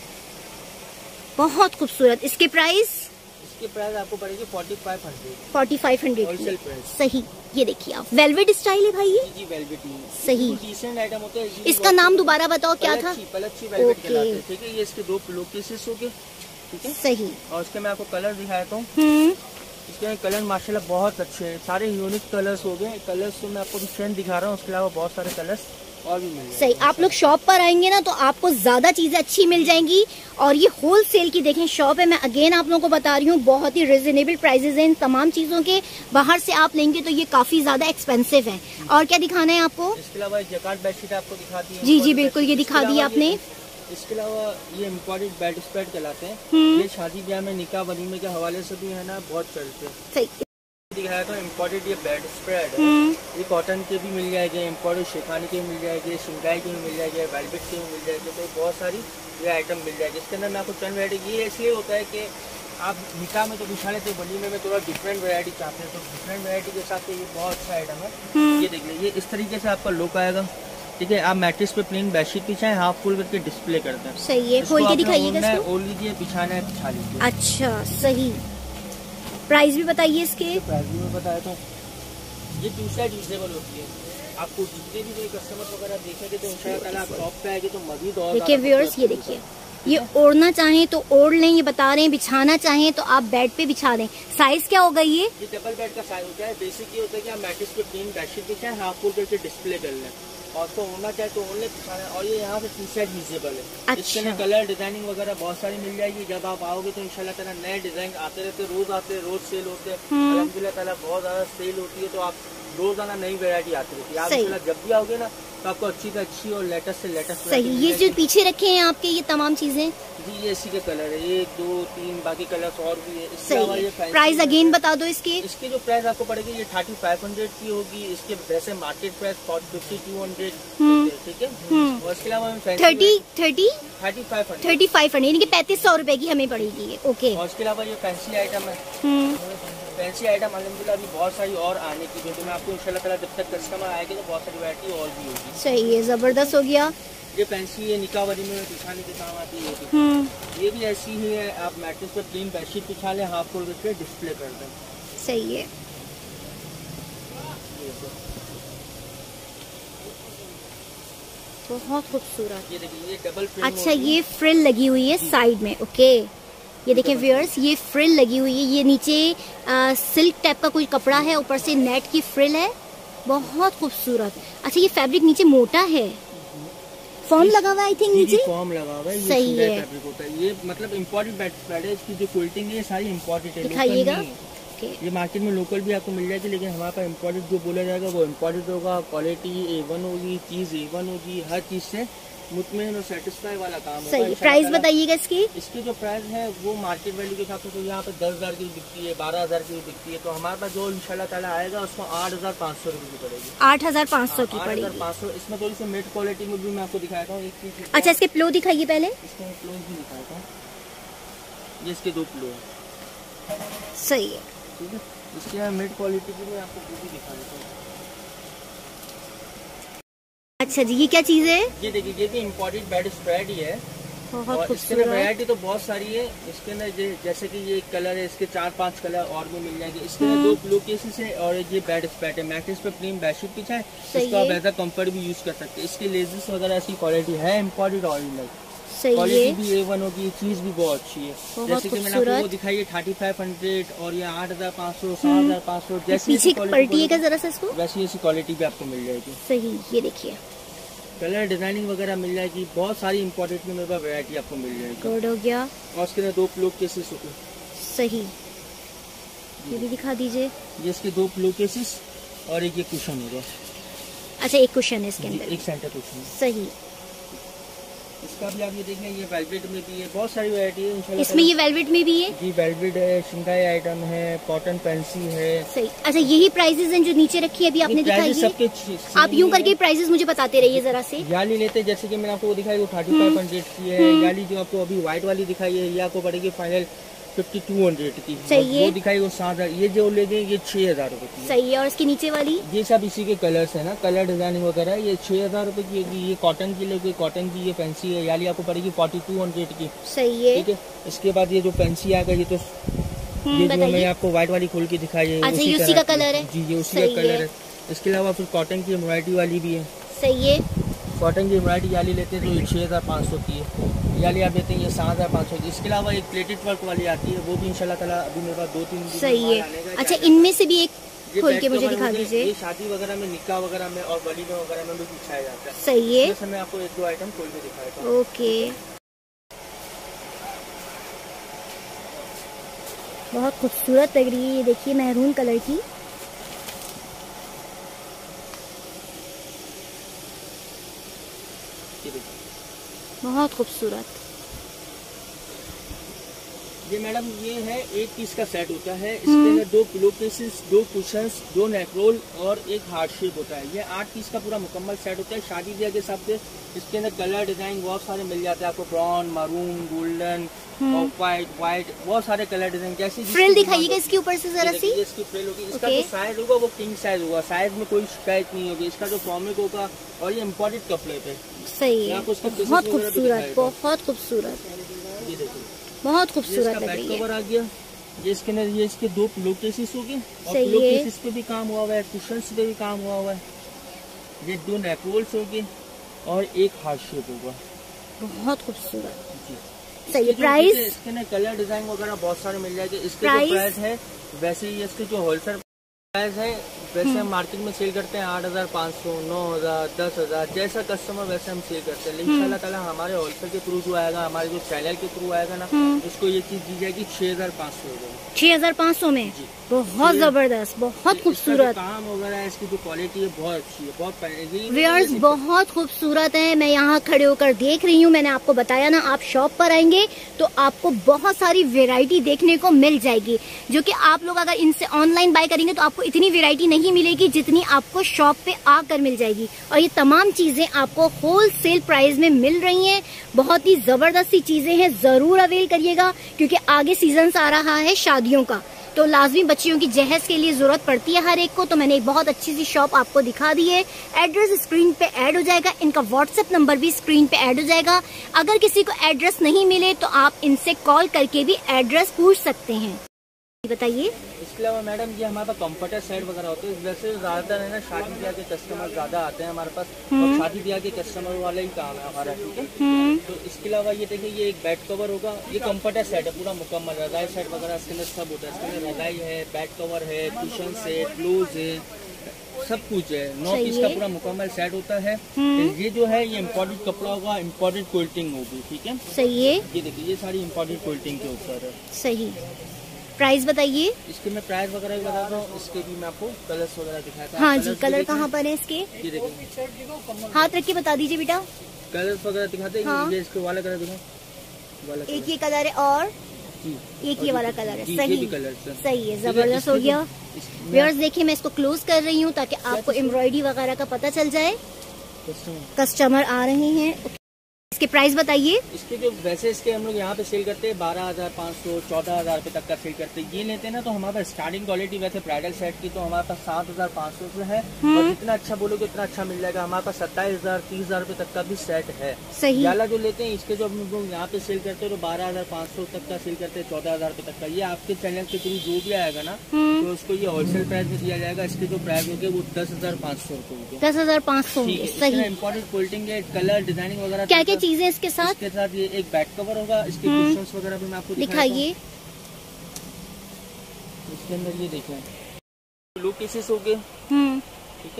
बहुत खूबसूरत। इसके प्राइस? इसके प्राइस आपको पड़ेगी forty five hundred. Forty five hundred wholesale price. सही। ये देखिए आप, वेलवेट स्टाइल है भाई ये? जी वेलवेट ही। सही। डिसेंट आइटम होता है। इसका नाम दोबारा बताओ क्या था? पलच्छी वेलवेट कहलाते हैं, ठीक है। ये इसके दो पिलो पीसेस हो गए, ठीक है। सही। और इसके मैं आपको कलर दिखाता हूँ। हम्म इसके कलर माशाल्लाह बहुत अच्छे हैं, सारे यूनिक कलर्स हो गए। कलर्स तो मैं आपको डिफरेंट दिखा रहा हूँ, उसके अलावा बहुत सारे कलर्स और भी मिल। सही। आप लोग शॉप पर आएंगे ना तो आपको ज्यादा चीजें अच्छी मिल जाएंगी। और ये होलसेल की देखें शॉप है। मैं अगेन आप लोगों को बता रही हूँ, बहुत ही रिजनेबल प्राइसेस हैं इन तमाम चीजों के। बाहर से आप लेंगे तो ये काफी ज्यादा एक्सपेंसिव है। और क्या दिखाना है आपको? इसके अलावा जैकार्ड बेडशीट आपको दिखा दी है। जी जी बिल्कुल, ये दिखा दी आपने। इसके अलावा ये इम्पोर्टेड बेड स्प्रेड कहलाते हैं। ये शादी ब्याह में, निकाह वलीमे के हवाले से भी है ना बहुत चलते हैं। सही। दिखाया तो इम्पोर्टेड ये बेड स्प्रेड है। ये कॉटन के भी मिल जाएंगे, इम्पोर्टेड शेखानी के भी मिल जाएंगे, शिंगाई के भी मिल जाएंगे, वेलवेट के भी मिल जाएंगे। तो बहुत सारी ये आइटम मिल जाएगी। इसके अंदर मैं आपको चंद वैरायटी, ये इसलिए होता है कि आप निकाह में तो बिछा लेते, वलीमे में थोड़ा डिफरेंट वैरायटी चाहते हैं, तो डिफरेंट वैरायटी के साथ ये बहुत अच्छा आइटम है। ये देख लीजिए, इस तरीके से आपका लुक आएगा, ठीक है। आप मैट्रेस पे प्लेन बेडशीट बिछाएं, हाफ फुल करके डिस्प्ले करते हैं। सही है। खोल के दिखाइएगा इसको। ओढ़ लीजिए, बिछाना है बिछा लीजिए। अच्छा, सही। प्राइस भी बताइए इसके। प्राइस भी मैं बताया था। ये टू साइड यूजेबल होती है। आपको जितने भी कोई कस्टमर वगैरह देखेंगे तो इंशाल्लाह ताला आप शॉप पे आएंगे तो मजीद और देखिए व्यूअर्स, ये देखिए, ये ओढ़ना चाहें तो ओढ़ लें, ये बता रहे हैं। बिछाना चाहें तो आप बेड पे बिछा दें। साइज क्या होगा ये? ये डबल बेड का साइज होता है। बेसिक ये होता है कि आप मैट्रेस पे प्लेन बेडशीट बिछाएं, हाफ फुल करके डिस्प्ले कर लें और तो होना चाहे तो ओनली पिछाने, और ये यहाँ से टी शर्ट विजिबल है। अच्छा। इसके अंदर कलर डिजाइनिंग वगैरह बहुत सारी मिल जाएगी। जब आप आओगे तो इंशाल्लाह ताला नए डिजाइन आते रहते, रोज आते, रोज सेल होते हैं। अल्हम्दुलिल्लाह ताला बहुत ज्यादा सेल होती है, तो आप रोजाना नई वैरायटी आती रहती है। आप इंशाल्लाह जब भी आओगे ना तो आपको अच्छी से अच्छी और लेटेस्ट से लेटेस्ट। सही। ये जो पीछे रखे हैं आपके ये तमाम चीजें, जी ये इसी के कलर है, एक दो तीन, बाकी कलर्स और भी है। सही है। प्राइस अगेन बता दो इसके। इसकी जो प्राइस आपको पड़ेगी ये थर्टी फाइव हंड्रेड की होगी। इसके वैसे market price fifty two hundred, ठीक है। और इसके अलावा thirty thirty thirty five hundred thirty five hundred यानी कि पैंतीस सौ रुपए की हमें पड़ेगी। ओके। और इसके अलावा ये फैंसी आइटम है। फैंसी आइटम अल्हम्दुलिल्लाह अभी बहुत सारी और आने की, जो मैं आपको इंशाल्लाह ताला जब तक कस्टमर आएंगे तो बहुत सारी वैरायटी और भी होगी। सही है, जबरदस्त हो गया। ये फैंसी है, निकाह वाली में बिछाने के काम आती है। ये भी ऐसी ही है, आप मैट्रेस पे प्लेन बेडशीट बिछा लें, हाफ फोल्ड करके डिस्प्ले कर दें। सही है। बहुत खूबसूरत। ये देखिए ये डबल फ्रिल। अच्छा ये फ्रिल लगी हुई है साइड में। ओके। ये देखें व्यूअर्स, ये फ्रिल लगी हुई है। ये नीचे आ, सिल्क टाइप का कोई कपड़ा है, ऊपर से नेट की फ्रिल है, बहुत खूबसूरत। अच्छा ये फैब्रिक नीचे मोटा है, फॉर्म लगा हुआ है आई थिंक नीचे। फॉर्म लगा हुआ है, ये सही है। फैब्रिक होता है ये, मतलब इम्पोर्टेड बेड है। इसकी जो क्वालिटी है सारी इम्पोर्टेड है। दिखाइएगा। ये मार्केट में लोकल भी आपको मिल जाएगी, लेकिन हमारे पास इम्पोर्टेड जो बोला जाएगा वो इम्पोर्टेड होगा। क्वालिटी ए वन होगी, चीज ए वन होगी, हर चीज से मुतमईन और सेटिस्फाई वाला काम होगा। सही। प्राइस बताइएगा इसकी। इसकी जो प्राइस है वो मार्केट वैल्यू के हिसाब से तो यहाँ पे दस हजार की बिकती है, बारह हजार की बिकती है। तो हमारे पास जो इंशाल्लाह ताला आएगा उसको आठ हजार पाँच सौ रुपए की पड़ेगी। आठ हजार पाँच सौ की पड़ेगी। पाँच सौ। इसमें थोड़ी सी मिड क्वालिटी में भी मैं आपको दिखाता हूँ एक चीज। अच्छा इसके प्लो दिखाइए पहले। इसके प्लो भी दिखाता हूँ। ये इसके दो प्लो है। सही है। ठीक है। इसके मिड क्वालिटी की मैं आपको भी दिखा देता हूँ। अच्छा जी ये क्या चीज है? ये देखिए ये भी इम्पोर्टेड बेड स्प्रेड ही है। बहुत और इसके अंदर वैरायटी तो बहुत सारी है। इसके अंदर जैसे कि ये कलर है, इसके चार पांच कलर और भी मिल जाएंगे। इसके अंदर दो पिलो केसेस है और ये बेड स्प्रेड है। मैट्रेस पे प्लेन बेडशीट बिछा है, इसको आप एज कंफर्ट भी यूज कर सकते हैं। इसके लेजेस वगैरह ऐसी क्वालिटी है, इम्पोर्टेड ऑरिजिनल। क्वालिटी भी ए वन होगी, चीज भी बहुत अच्छी है। जैसे कि मैंने आपको वो दिखाई है थर्टी फाइव हंड्रेड और ये आठ हजार पाँच सौ, सात हजार पाँच सौ, जैसी पलटिएगा जरा सा इसको, वैसी ऐसी क्वालिटी भी आपको मिल जाएगी। सही। ये देखिए कलर डिजाइनिंग वगैरह मिल जाएगी, बहुत सारी इम्पोर्टेंट में मेरे पास वैरायटी आपको मिल जाएगी। गुड हो गया। और इसके अंदर दो प्लो केसेस होते। सही। ये भी दिखा दीजिए। ये इसके दो प्लो केसेस और एक ये कुशन होगा। अच्छा एक कुशन है इसके अंदर, एक सेंटर कुशन। सही। इसका भी आप ये देखें, ये वेलवेट में भी है, बहुत सारी वैरायटी है इंशाल्लाह। इसमें ये वेलवेट में भी है जी, वेलवेट है, शिंगाई आइटम है, कॉटन फैंसी है। सही। अच्छा यही प्राइसेस हैं जो नीचे रखी है अभी आपने दिखाई है। आप यूं करके प्राइसेस मुझे बताते रहिए जरा से। याली लेते जैसे कि मैंने आपको वो दिखाई वो थर्टी फाइव हंड्रेड की है। याली जो आपको अभी व्हाइट वाली दिखाई है ये आपको पड़ेगी फाइनल फिफ्टी टू हंड्रेड की। सही है। वो दिखाई वो सात हजार, ये जो ले गए ये छह हजार रूपए की। सही है। और इसके नीचे वाली ये सब इसी के कलर्स है ना, कलर डिजाइनिंग वगैरह। ये छह हजार रूपए की होगी। ये कॉटन की लोगे, कॉटन की ये फैंसी है, याली आपको पड़ेगी फोर्टी टू हंड्रेड की। सही है। ठीक है। इसके बाद ये जो फैंसी आएगा ये तो ये जो मैं आपको व्हाइट वाली खोल के दिखाई है अच्छा, उसी का कलर है। जी ये उसी का कलर है। इसके अलावा फिर कॉटन की एम्ब्रॉयडरी वाली भी है। सही है। कॉटन की एम्ब्रॉयडरी याली लेते हैं तो ये छह हजार पाँच सौ की है। याली आप लेते हैं ये सात हजार पाँच सौ की। इसके अलावा एक प्लेटेड वर्क वाली आती है, वो भी इंशाल्लाह ताला अभी मेरे पास दो तीन दिन सही है। अच्छा इनमें से भी एक खोल के मुझे दिखा दीजिए। ये शादी वगैरह में, निकाह वगैरह में और वलीमे वगैरह में भी बिछाया जाता है। सही है। मैं आपको एक दो आइटम खोल के दिखाता हूँ। ओके। बहुत खूबसूरत लग रही है। ये देखिए मैरून कलर की। बहुत खूबसूरत। ये मैडम ये है एक पीस का सेट होता है। इसके अंदर दो पिलो केसेस, दो कुशंस, दो नेक रोल और एक हार्ट शेप होता है। ये आठ पीस का पूरा मुकम्मल सेट होता है शादी ब्याह के हिसाब से। इसके अंदर कलर डिजाइन बहुत सारे मिल जाते हैं आपको, ब्राउन, मरून, गोल्डन और व्हाइट व्हाइट बहुत सारे कलर डिजाइन। जैसे फ्रिल दिखाइएगा इसके ऊपर से जरा सी। इसकी फ्रिल होगी। इसका जो साइज होगा वो किंग साइज होगा, साइज में कोई शिकायत नहीं होगी। इसका जो फॉर्मिक होगा और ये इम्पोर्टेड कपड़े पे। सही है। बहुत खूबसूरत, बहुत खूबसूरत। ये देखिए बहुत खूबसूरत लग रही है। कवर आ गया। ये इसके अंदर ये इसके दो पिलो केसेस हो गए और पिलो केसेस पे भी काम हुआ हुआ है, कुशन्स पे भी काम हुआ हुआ है। ये दो नेक रोल्स हो गए और एक हार्ट शेप होगा। बहुत खूबसूरत। सही। प्राइस इसके अंदर कलर डिजाइन वगैरह बहुत सारे मिल जाएंगे। इसके जो प्राइस है वैसे ही इसके जो होलसेल प्राइस है वैसे हम मार्केट में सेल करते हैं आठ हजार पाँच सौ, नौ हजार, दस हजार, जैसा कस्टमर वैसे हम सेल करते हैं। लेकिन इंशाल्लाह ताला हमारे होलसेल के थ्रू जो आएगा, हमारे जो चैनल के थ्रू आएगा ना, उसको ये चीज दी जाएगी छह हजार पाँच सौ रुपए छह हजार पाँच सौ में। बहुत जबरदस्त, बहुत खूबसूरत काम वगैरह है, इसकी जो क्वालिटी है बहुत अच्छी है, बहुत व्यूअर्स बहुत खूबसूरत है। मैं यहाँ खड़े होकर देख रही हूँ। मैंने आपको बताया ना, आप शॉप पर आएंगे तो आपको बहुत सारी वेराइटी देखने को मिल जाएगी, जो कि आप लोग अगर इनसे ऑनलाइन बाय करेंगे तो आपको इतनी वेराइटी नहीं मिलेगी जितनी आपको शॉप पे आकर मिल जाएगी। और ये तमाम चीजें आपको होलसेल प्राइस में मिल रही हैं। बहुत ही जबरदस्त सी चीजें हैं, जरूर अवेल करिएगा क्योंकि आगे सीजन आ रहा है शादियों का, तो लाजमी बच्चियों की जहेज के लिए जरूरत पड़ती है हर एक को। तो मैंने एक बहुत अच्छी सी शॉप आपको दिखा दी है। एड्रेस स्क्रीन पे ऐड हो जाएगा, इनका व्हाट्सएप नंबर भी स्क्रीन पे ऐड हो जाएगा। अगर किसी को एड्रेस नहीं मिले तो आप इनसे कॉल करके भी एड्रेस पूछ सकते हैं। बताइए। इसके अलावा मैडम ये हमारे पास कंफर्टर सेट वगैरह होते हैं। वैसे ज्यादातर है ना शादी ब्याह के कस्टमर ज्यादा आते हैं हमारे पास, और शादी ब्याह के कस्टमर वाला ही काम है हमारा, ठीक है। तो इसके अलावा ये देखिए, ये एक बेड कवर होगा, ये कंफर्टर सेट है पूरा मुकम्मल, रजाई सेट वगैरह इसके अंदर सब होता है। इसके अंदर रजाई है, बेड कवर है, कुशन सेट, ग्लोव्स है, सब कुछ है। नौ पीस का पूरा मुकम्मल सेट होता है। ये जो है ये इम्पोर्टेड कपड़ा होगा, इम्पोर्टेड क्वालिटी होगी, ठीक है। सही है। ये देखिए, ये सारी इम्पोर्टेड क्वालिटी के ऊपर है। सही। प्राइस बताइए इसके। मैं प्राइस वगैरह भी बताता हूँ, इसके भी मैं आपको कलर्स वगैरह दिखाता हूँ। हाँ जी, कलर कहाँ पर है इसके? ये देखिए, हाथ रख के बता दीजिए बेटा। कलर्स वगैरह दिखाते हैं। हाँ। ये इसके वाला कलर दिखाओ, वाला कलर। एक ये कलर है और एक ये वाला कलर है। सही, सही है, जबरदस्त हो गया। व्यूअर्स देखिए, मैं इसको क्लोज कर रही हूँ ताकि आपको एम्ब्रॉयडरी वगैरह का पता चल जाए। कस्टमर आ रहे हैं। इसके प्राइस बताइए। इसके जो वैसे इसके हम लोग यहाँ पे सेल करते हैं बारह हजार पाँच सौ, चौदह हजार रुपए तक का सेल करते हैं। ये लेते हैं ना तो हमारे पास स्टार्टिंग क्वालिटी वैसे ब्राइडल सेट की तो हमारे पास सात हजार पाँच सौ रुपए है, और जितना अच्छा बोलोगे उतना अच्छा मिल जाएगा। हमारे पास सत्ताईस हजार तीस हजार रुपए तक का भी सेट है। सही। वाला जो लेते हैं इसके जो हम लोग यहाँ पे सेल करते हैं तो बारह हजार पाँच सौ तक का सेल करते हैं, चौदह हजार रुपए तक का। ये आपके चैनल के थ्रू जो भी आएगा ना तो उसको ये होलसेल प्राइस में दिया जाएगा। इसके जो प्राइस होंगे वो दस हजार पाँच सौ रुपए दस हजार पाँच सौ सही। इम्पोर्टेड क्वालिटी है, कलर डिजाइनिंग वगैरह क्या क्या चीजें इसके साथ? इसके साथ ये एक बैक कवर होगा, इसके कुशन्स वगैरह भी मैं आपको दिखाइए। इसके अंदर ये देखें ब्लू पीसेस हो गए, ठीक है।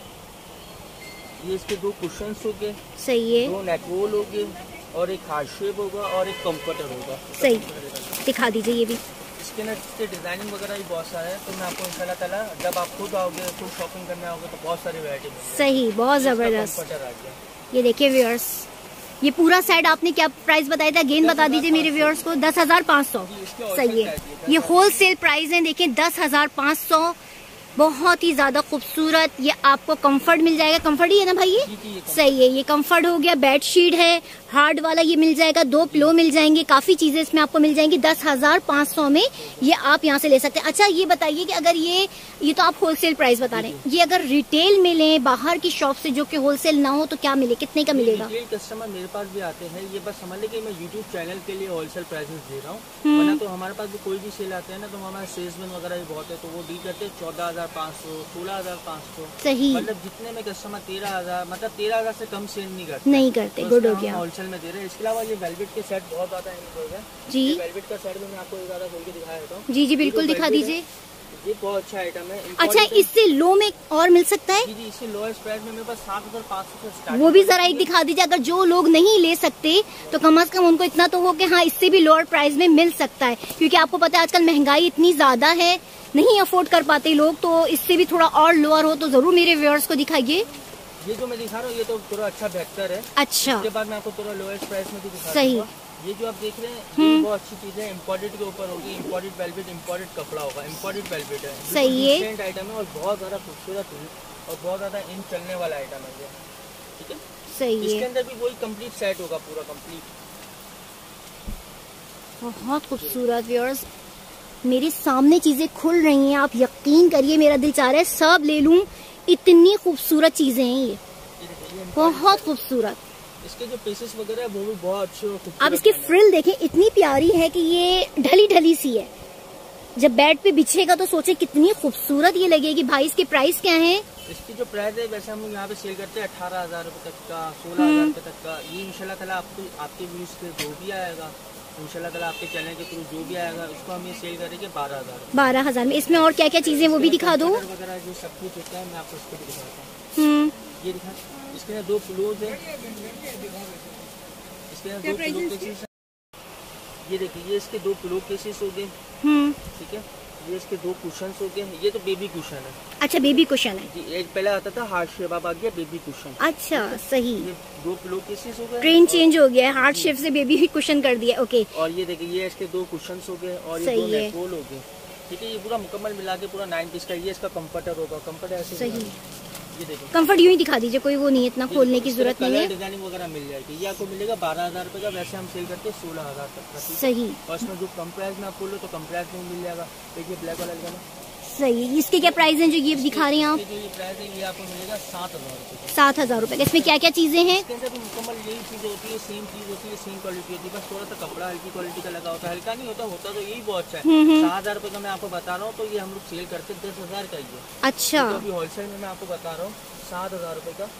ये इसके दो कुशन्स हो गए, सही है। दो नेक रोल हो गए, और एक हार्ड शेप होगा, और एक कंफर्टर होगा। सही, दिखा दीजिए ये भी। इसके अंदर इसके डिजाइनिंग वगैरह भी बहुत सारे हैं, तो मैं आपको इंशाल्लाह ताला जब आप खुद आओगे, खुद शॉपिंग करने आओगे तो बहुत सारी वैरायटी मिलेगी। सही, बहुत जबरदस्त। कंफर्टर आ गया। ये देखिए व्यूअर्स, ये पूरा सेट आपने क्या प्राइस बताया था? गेन बता दीजिए मेरे व्यूअर्स को। दस हजार पाँच सौ सही है। ये होलसेल प्राइस है, देखिए दस हजार पाँच सौ। बहुत ही ज्यादा खूबसूरत। ये आपको कंफर्ट मिल जाएगा। कंफर्ट ही है ना भाई? ये सही है। ये कंफर्ट हो गया। बेड शीट है, हार्ड वाला ये मिल जाएगा। दो पिलो मिल जाएंगे, काफी चीजें इसमें आपको मिल जाएंगी। दस हजार पाँच सौ में ये आप यहाँ से ले सकते हैं। अच्छा ये बताइए कि अगर ये ये तो आप होलसेल प्राइस बता रहे हैं, ये अगर रिटेल में लें बाहर की शॉप से जो कि होलसेल ना हो तो क्या मिले, कितने का मिलेगा? रिटेल कस्टमर मेरे पास भी आते हैं, ये बस समझ लें कि मैं यूट्यूब चैनल के लिए होलसेल प्राइसेस दे रहा हूँ। वरना तो हमारे पास भी कोई भी सेल आते हैं ना तो हमारे सेल्समैन वगैरह भी बहुत है, तो वो डील करते हैं चौदह हजार पाँच सौ, सोलह हजार पाँच सौ। सही। मतलब जितने में कस्टमर तेरह हजार मतलब तेरह हजार से कम सेल नहीं करते नहीं करते। गुड हो गया। होलसेल में दे रहे हैं। इसके अलावा ये वेलवेट के सेट बहुत ज्यादा है जी। वेलवेट का सेट भी मैं आपको ज्यादा खोल के दिखा देता हूँ। जी जी बिल्कुल दिखा दीजिए। ये बहुत अच्छा आइटम है। अच्छा इससे लो में और मिल सकता है? जी जी, इससे लोएस्ट प्राइस में मेरे पास सात हजार पाँच सौ से स्टार्ट। वो भी जरा एक दिखा दीजिए। अगर जो लोग नहीं ले सकते तो कम से कम उनको इतना तो हो कि हाँ इससे भी लोअर प्राइस में मिल सकता है, क्योंकि आपको पता है आजकल महंगाई इतनी ज्यादा है, नहीं अफोर्ड कर पाते लोग, तो इससे भी थोड़ा और लोअर हो तो जरूर मेरे व्यूअर्स को दिखाइए। ये जो मैं दिखा रहा हूँ ये तो थोड़ा अच्छा बेहतर है। अच्छा, उसके बाद मैं आपको थोड़ा लोएस्ट प्राइस में भी दिखा सही। ये जो आप देख रहे हैं ये बहुत अच्छी चीज है। इम्पोर्टेड के ऊपर होगी, इम्पोर्टेड वेलवेट, इम्पोर्टेड कपड़ा होगा, इम्पोर्टेड वेलवेट है। सही है। डिसेंट आइटम है और बहुत ज्यादा खूबसूरत है और बहुत ज्यादा इन चलने वाला आइटम है, ठीक है। सही है। इसके अंदर भी वही कंप्लीट सेट होगा, पूरा कंप्लीट। बहुत खूबसूरत व्यूअर्स, मेरे सामने चीजें खुल रही हैं, आप यकीन करिए मेरा दिल चाह रहा है सब ले लूं, इतनी खूबसूरत चीजें हैं ये, बहुत खूबसूरत। इसके जो पीसेस वगैरह है वो भी बहुत अच्छे और खूबसूरत। आप इसकी फ्रिल देखें, इतनी प्यारी है कि ये ढली ढली सी है, जब बेड पे बिछेगा तो सोचे कितनी खूबसूरत ये लगेगी। भाई इसके प्राइस क्या है? इसकी जो प्राइस है वैसे हम लोग यहाँ पे सेल करते हैं अठारह हजार रूपए तक का, सोलह हजार रूपए तक का। ये इंशाल्लाह ताला आपको आपके व्यूज पे जो भी आएगा इंशाल्लाह ताला आपके चैनल के थ्रू जो भी आएगा उसको हम ये सेल करेंगे बारह हजार बारह हजार में। इसमें और क्या क्या चीजें वो भी दिखा दो वगैरह जो सब कुछ होता है मैं आपको उसको भी दिखाता हूँ। ये दिखा, इसके अंदर दो फ्लोज है, इसके अंदर दो फ्लो केसेस। ये देखिए ये इसके दो फ्लो केसेस हो गए, ठीक है। ये इसके दो कुशन्स हो गए, ये तो बेबी कुशन है। अच्छा बेबी कुशन है जी। एक पहले आता था हार्ट शेप, अब आ गया बेबी कुशन। अच्छा सही। ये दो पिलो केसेस हो गए, ट्रेन चेंज हो गया है, हार्ट शेप से बेबी कुशन कर दिया। ओके। और ये देखिए ये इसके दो कुशन्स हो गए और ये दो नेक रोल हो गए, ठीक है। ये पूरा मुकम्मल मिला के पूरा नाइन पीस का ये इसका कंफर्टर होगा। कंफर्टर ऐसे सही। ये देखो कंफर्ट यूं ही दिखा दीजिए, कोई वो नहीं है, इतना खोलने की जरूरत नहीं है। डिजाइनिंग वगैरह मिल जाएगी। ये आपको मिलेगा बारह हजार रुपए का, वैसे हम सेल करते हैं सोलह हजार तक का, सही। और इसमें जो कम प्राइस में आप बोलो तो कम प्राइस में मिल जाएगा। देखिए ब्लैक वाला लगाना सही। इसके क्या प्राइस हैं जो ये दिखा रहे हैं आप? जो ये प्राइस है ये आपको मिलेगा सात हजार रुपए सात हजार रुपए का। इसमें क्या क्या चीजें हैं? इसके अंदर मुकम्मल यही चीज होती है, सेम चीज होती है, सेम क्वालिटी होती है, बस थोड़ा सा कपड़ा हल्की क्वालिटी का लगा होता है। हल्का नहीं होता, होता तो यही बहुत अच्छा है। सात हजार रुपए का मैं आपको बता रहा हूँ, तो ये हम लोग सेल करते दस हजार का ही है। अच्छा अभी होलसेल में मैं आपको बता रहा हूँ सात हजार रुपए का।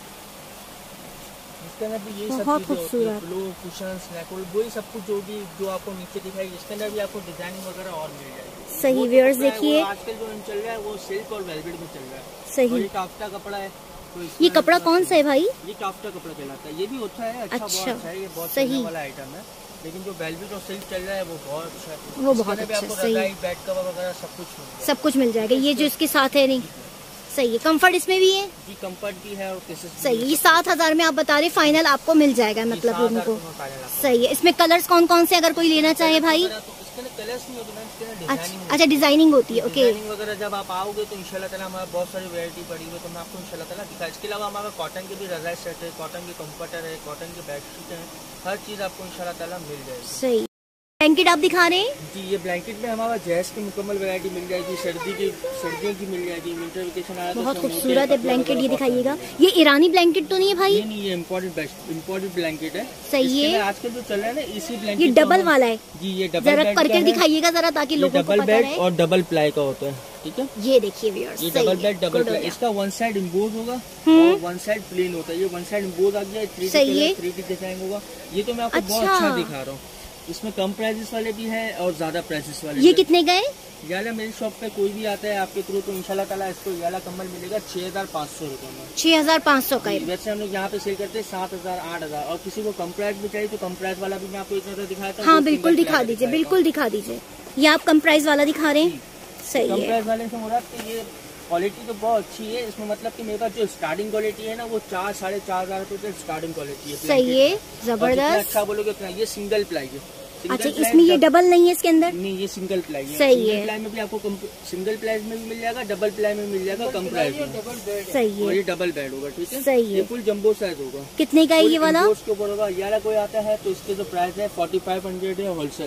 इसके अंदर भी यही सब चीजें होती है, फ्लो कुशन स्नैकहोल्ड वही सब कुछ जो भी जो आपको नीचे दिखाई। इसके अंदर भी आपको डिजाइनिंग वगैरह और मिल जाएगी। सही व्यूअर्स देखिए आजकल जो चल रहा है वो सिल्क और वेलवेट में चल रहा है। सही। ये टाफ्टा कपड़ा है। तो ये कपड़ा कौन सा है भाई? ये टाफ्टा कपड़ा कहलाता है। ये भी अच्छा है, अच्छा, अच्छा बहुत अच्छा है, ये बहुत सही वाला आइटम है। लेकिन जो वेलवेट और सिल्क चल रहा है वो बहुत अच्छा है, वो बहुत अच्छा है। सही। बेड कवर वगैरह सब कुछ सब कुछ मिल जाएगा। ये जो इसके साथ है नहीं सही है। कंफर्ट इसमें भी है जी, कंफर्ट भी है और सही है। ये सात हजार में आप बता रहे फाइनल आपको मिल जाएगा मतलब उनको सही है। इसमें कलर्स कौन कौन से अगर कोई लेना चाहे भाई? कलर्स नहीं होते, अच्छा डिजाइनिंग होती है। ओके वगैरह जब आप आओगे तो इंशाल्लाह ताला हमारा बहुत सारी वैरायटी पड़ी हुई है, तो मैं आपको इंशाल्लाह ताला दिखा। इसके अलावा हमारा कॉटन के भी रजाई सेट है, कॉटन के कंफर्टर है, कॉटन के बेडशीट है, हर चीज आपको इंशाल्लाह ताला मिल जाएगी। सही। ब्लैंकेट आप दिखा रहे हैं जी। ये ब्लैंकेट में हमारा जैस की मुकम्मल वैरायटी मिल जाएगी, सर्दी की सर्दियों की मिल जाएगी। विंटर वेकेशन आ रहा है, बहुत खूबसूरत है ब्लैंकेट। ये दिखाइएगा, ये ईरानी ब्लैंकेट तो नहीं है भाई? नहीं, ये इम्पोर्टेड इम्पोर्टेड ब्लैंकेट है। सही है। आजकल जो चल रहा है ना इसी ब्लैंकेट, ये डबल वाला है जी। ये डबल जरा करके दिखाइएगा जरा ताकि लोगों को पता रहे। और डबल प्लाई का होता है, ठीक है। ये देखिए व्यूअर्स, ये डबल बेड डबल प्लाई। इसका वन साइड इम्बोज होगा और वन साइड प्लेन होता है। ये वन साइड इम्बोज आ गया, थ्री डी डिजाइन होगा। ये तो मैं आपको बहुत अच्छा दिखा रहा हूँ। इसमें कम प्राइसेस वाले भी हैं और ज्यादा प्राइसेस वाले। ये कितने का है? याला मेरी शॉप पे कोई भी आता है आपके थ्रू तो इंशाल्लाह ताला इसको याला कम्बल मिलेगा छह हजार पाँच सौ रूपये में। छह हजार पाँच सौ का है। वैसे हम लोग यहाँ पे सेल करते हैं सात हजार आठ हजार और किसी को कम प्राइस भी चाहिए तो कम प्राइस वाला भी मैं आपको इतना दिखाया था। हाँ बिल्कुल दिखा दीजिए, बिल्कुल दिखा दीजिए। ये आप कम प्राइस वाला दिखा रहे हैं, सही है। कम प्राइस वाले से मुराद कि ये क्वालिटी तो बहुत अच्छी है। इसमें मतलब कि मेरे पास जो स्टार्टिंग क्वालिटी है ना वो चार साढ़े चार हजार रूपए स्टार्टिंग क्वालिटी है। सही है, जबरदस्त। अच्छा बोलोगे उतना। ये सिंगल प्लाई है। अच्छा इसमें ये डबल नहीं है इसके अंदर? नहीं, ये सिंगल प्लाई है। सही है। प्लाई में भी आपको सिंगल प्लाई में भी मिल जाएगा, डबल प्लाई में मिल जाएगा कम प्राइस में। सही है। और ये डबल बेड होगा, ठीक है। सही है। ये फुल जंबो साइज होगा। कितने का है ये वाला? उसके ऊपर होगा। यार कोई आता है तो इसके जो प्राइस है फोर्टी फाइव हंड्रेड है होलसेल,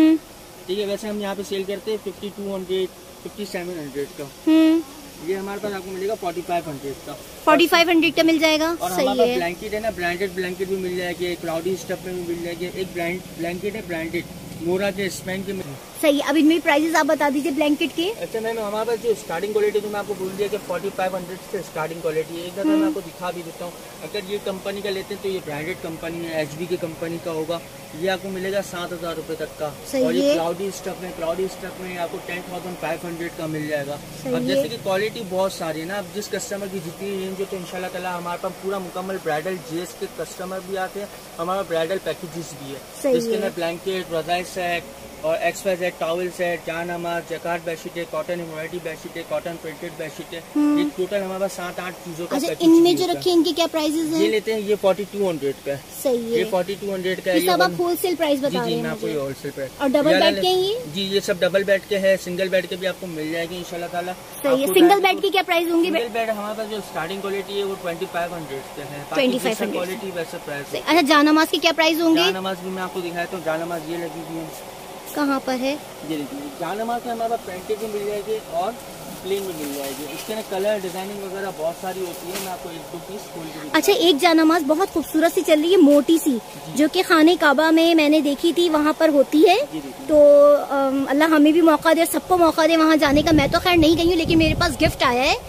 ठीक है। वैसे हम यहाँ पे सेल करते हैं fifty two hundred fifty seven hundred का। ये हमारे पास आपको मिलेगा फोर्टी फाइव हंड्रेड का। फोर्टी फाइव हंड्रेड का मिल जाएगा। और हमारे पास ब्लैंकेट है ना, ब्रांडेड ब्लैंकेट भी मिल जाएगी, एक क्लाउडी स्टफ में भी मिल जाएगी। एक ब्रांड ब्लैंकेट है ब्रांडेड मोरा के स्पेन के। सही। अब इनमें प्राइसेस आप बता दीजिए ब्लैंकेट के। अच्छा मैम हमारे पास जो स्टार्टिंग क्वालिटी तो मैं आपको बोल दिया कि फोर्टी फाइव हंड्रेड से स्टार्टिंग क्वालिटी है। एक दफा मैं आपको दिखा भी देता हूँ। अगर ये कंपनी का लेते हैं तो ये ब्रांडेड कंपनी है, एच बी की कंपनी का होगा। ये आपको मिलेगा सात हजार रूपए तक का। और ये क्लाउडी स्टफ में क्लाउडी स्टफ में आपको टेन थाउजेंड फाइव हंड्रेड का मिल जाएगा। अब जैसे कि क्वालिटी बहुत सारी है ना, अब जिस कस्टमर की जितनी रेंज हो तो इंशाल्लाह ताला हमारे पास पूरा मुकम्मल ब्राइडल जेस के कस्टमर भी आते हैं, हमारा ब्राइडल पैकेजेस भी है जिसके अंदर ब्लैंकेट, रजाई सेट और एक्सवाइज है, टॉवल सेट, जानमाज, जकार्ड बेडशीट है, कॉटन एम्ब्रॉयडरी बेडशीट है, कॉटन प्रिंटेड बेडशीट है। ये टोटल हमारे पास सात आठ चीजों का। अच्छा इनमें जो रखे इनके क्या प्राइसेस हैं? ये लेते हैं ये फोर्टी टू हंड्रेड का। सही है। ये फोर्टी टू हंड्रेड का है। ये सब आप होलसेल प्राइस बता रहे हैं? जी मैं आपको होलसेल प्राइस। और डबल बेड के ये? जी ये सब डबल बेड के है, सिंगल बेड के भी आपको मिल जाएगी इंशाल्लाह ताला। सही है। सिंगल बेड की क्या प्राइस होंगे? सिंगल बेड हमारे पास जो स्टार्टिंग क्वालिटी है वो ट्वेंटी फाइव हंड्रेड के है। ट्वेंटी फाइव हंड्रेड क्वालिटी वैसे प्राइस। अच्छा जानमाज के क्या प्राइस होंगे? जानमाज भी मैं आपको दिखाता हूँ। जानमाज ये लगी हुई है। कहाँ पर है? ये देखिए जानमाज में हमारा प्रिंटेड भी मिल जाएगी और प्लेन भी मिल जाएगी। इसके अंदर कलर डिजाइनिंग वगैरह बहुत सारी होती है। मैं आपको एक दो पीस खोल के। अच्छा एक जानमाज बहुत खूबसूरत सी चल रही है, मोटी सी, जो कि खाने काबा में मैंने देखी थी, वहाँ पर होती है। तो अल्लाह हमें भी मौका दे, सबको मौका दे वहाँ जाने का। मैं तो खैर नहीं गई हूँ लेकिन मेरे पास गिफ्ट आया है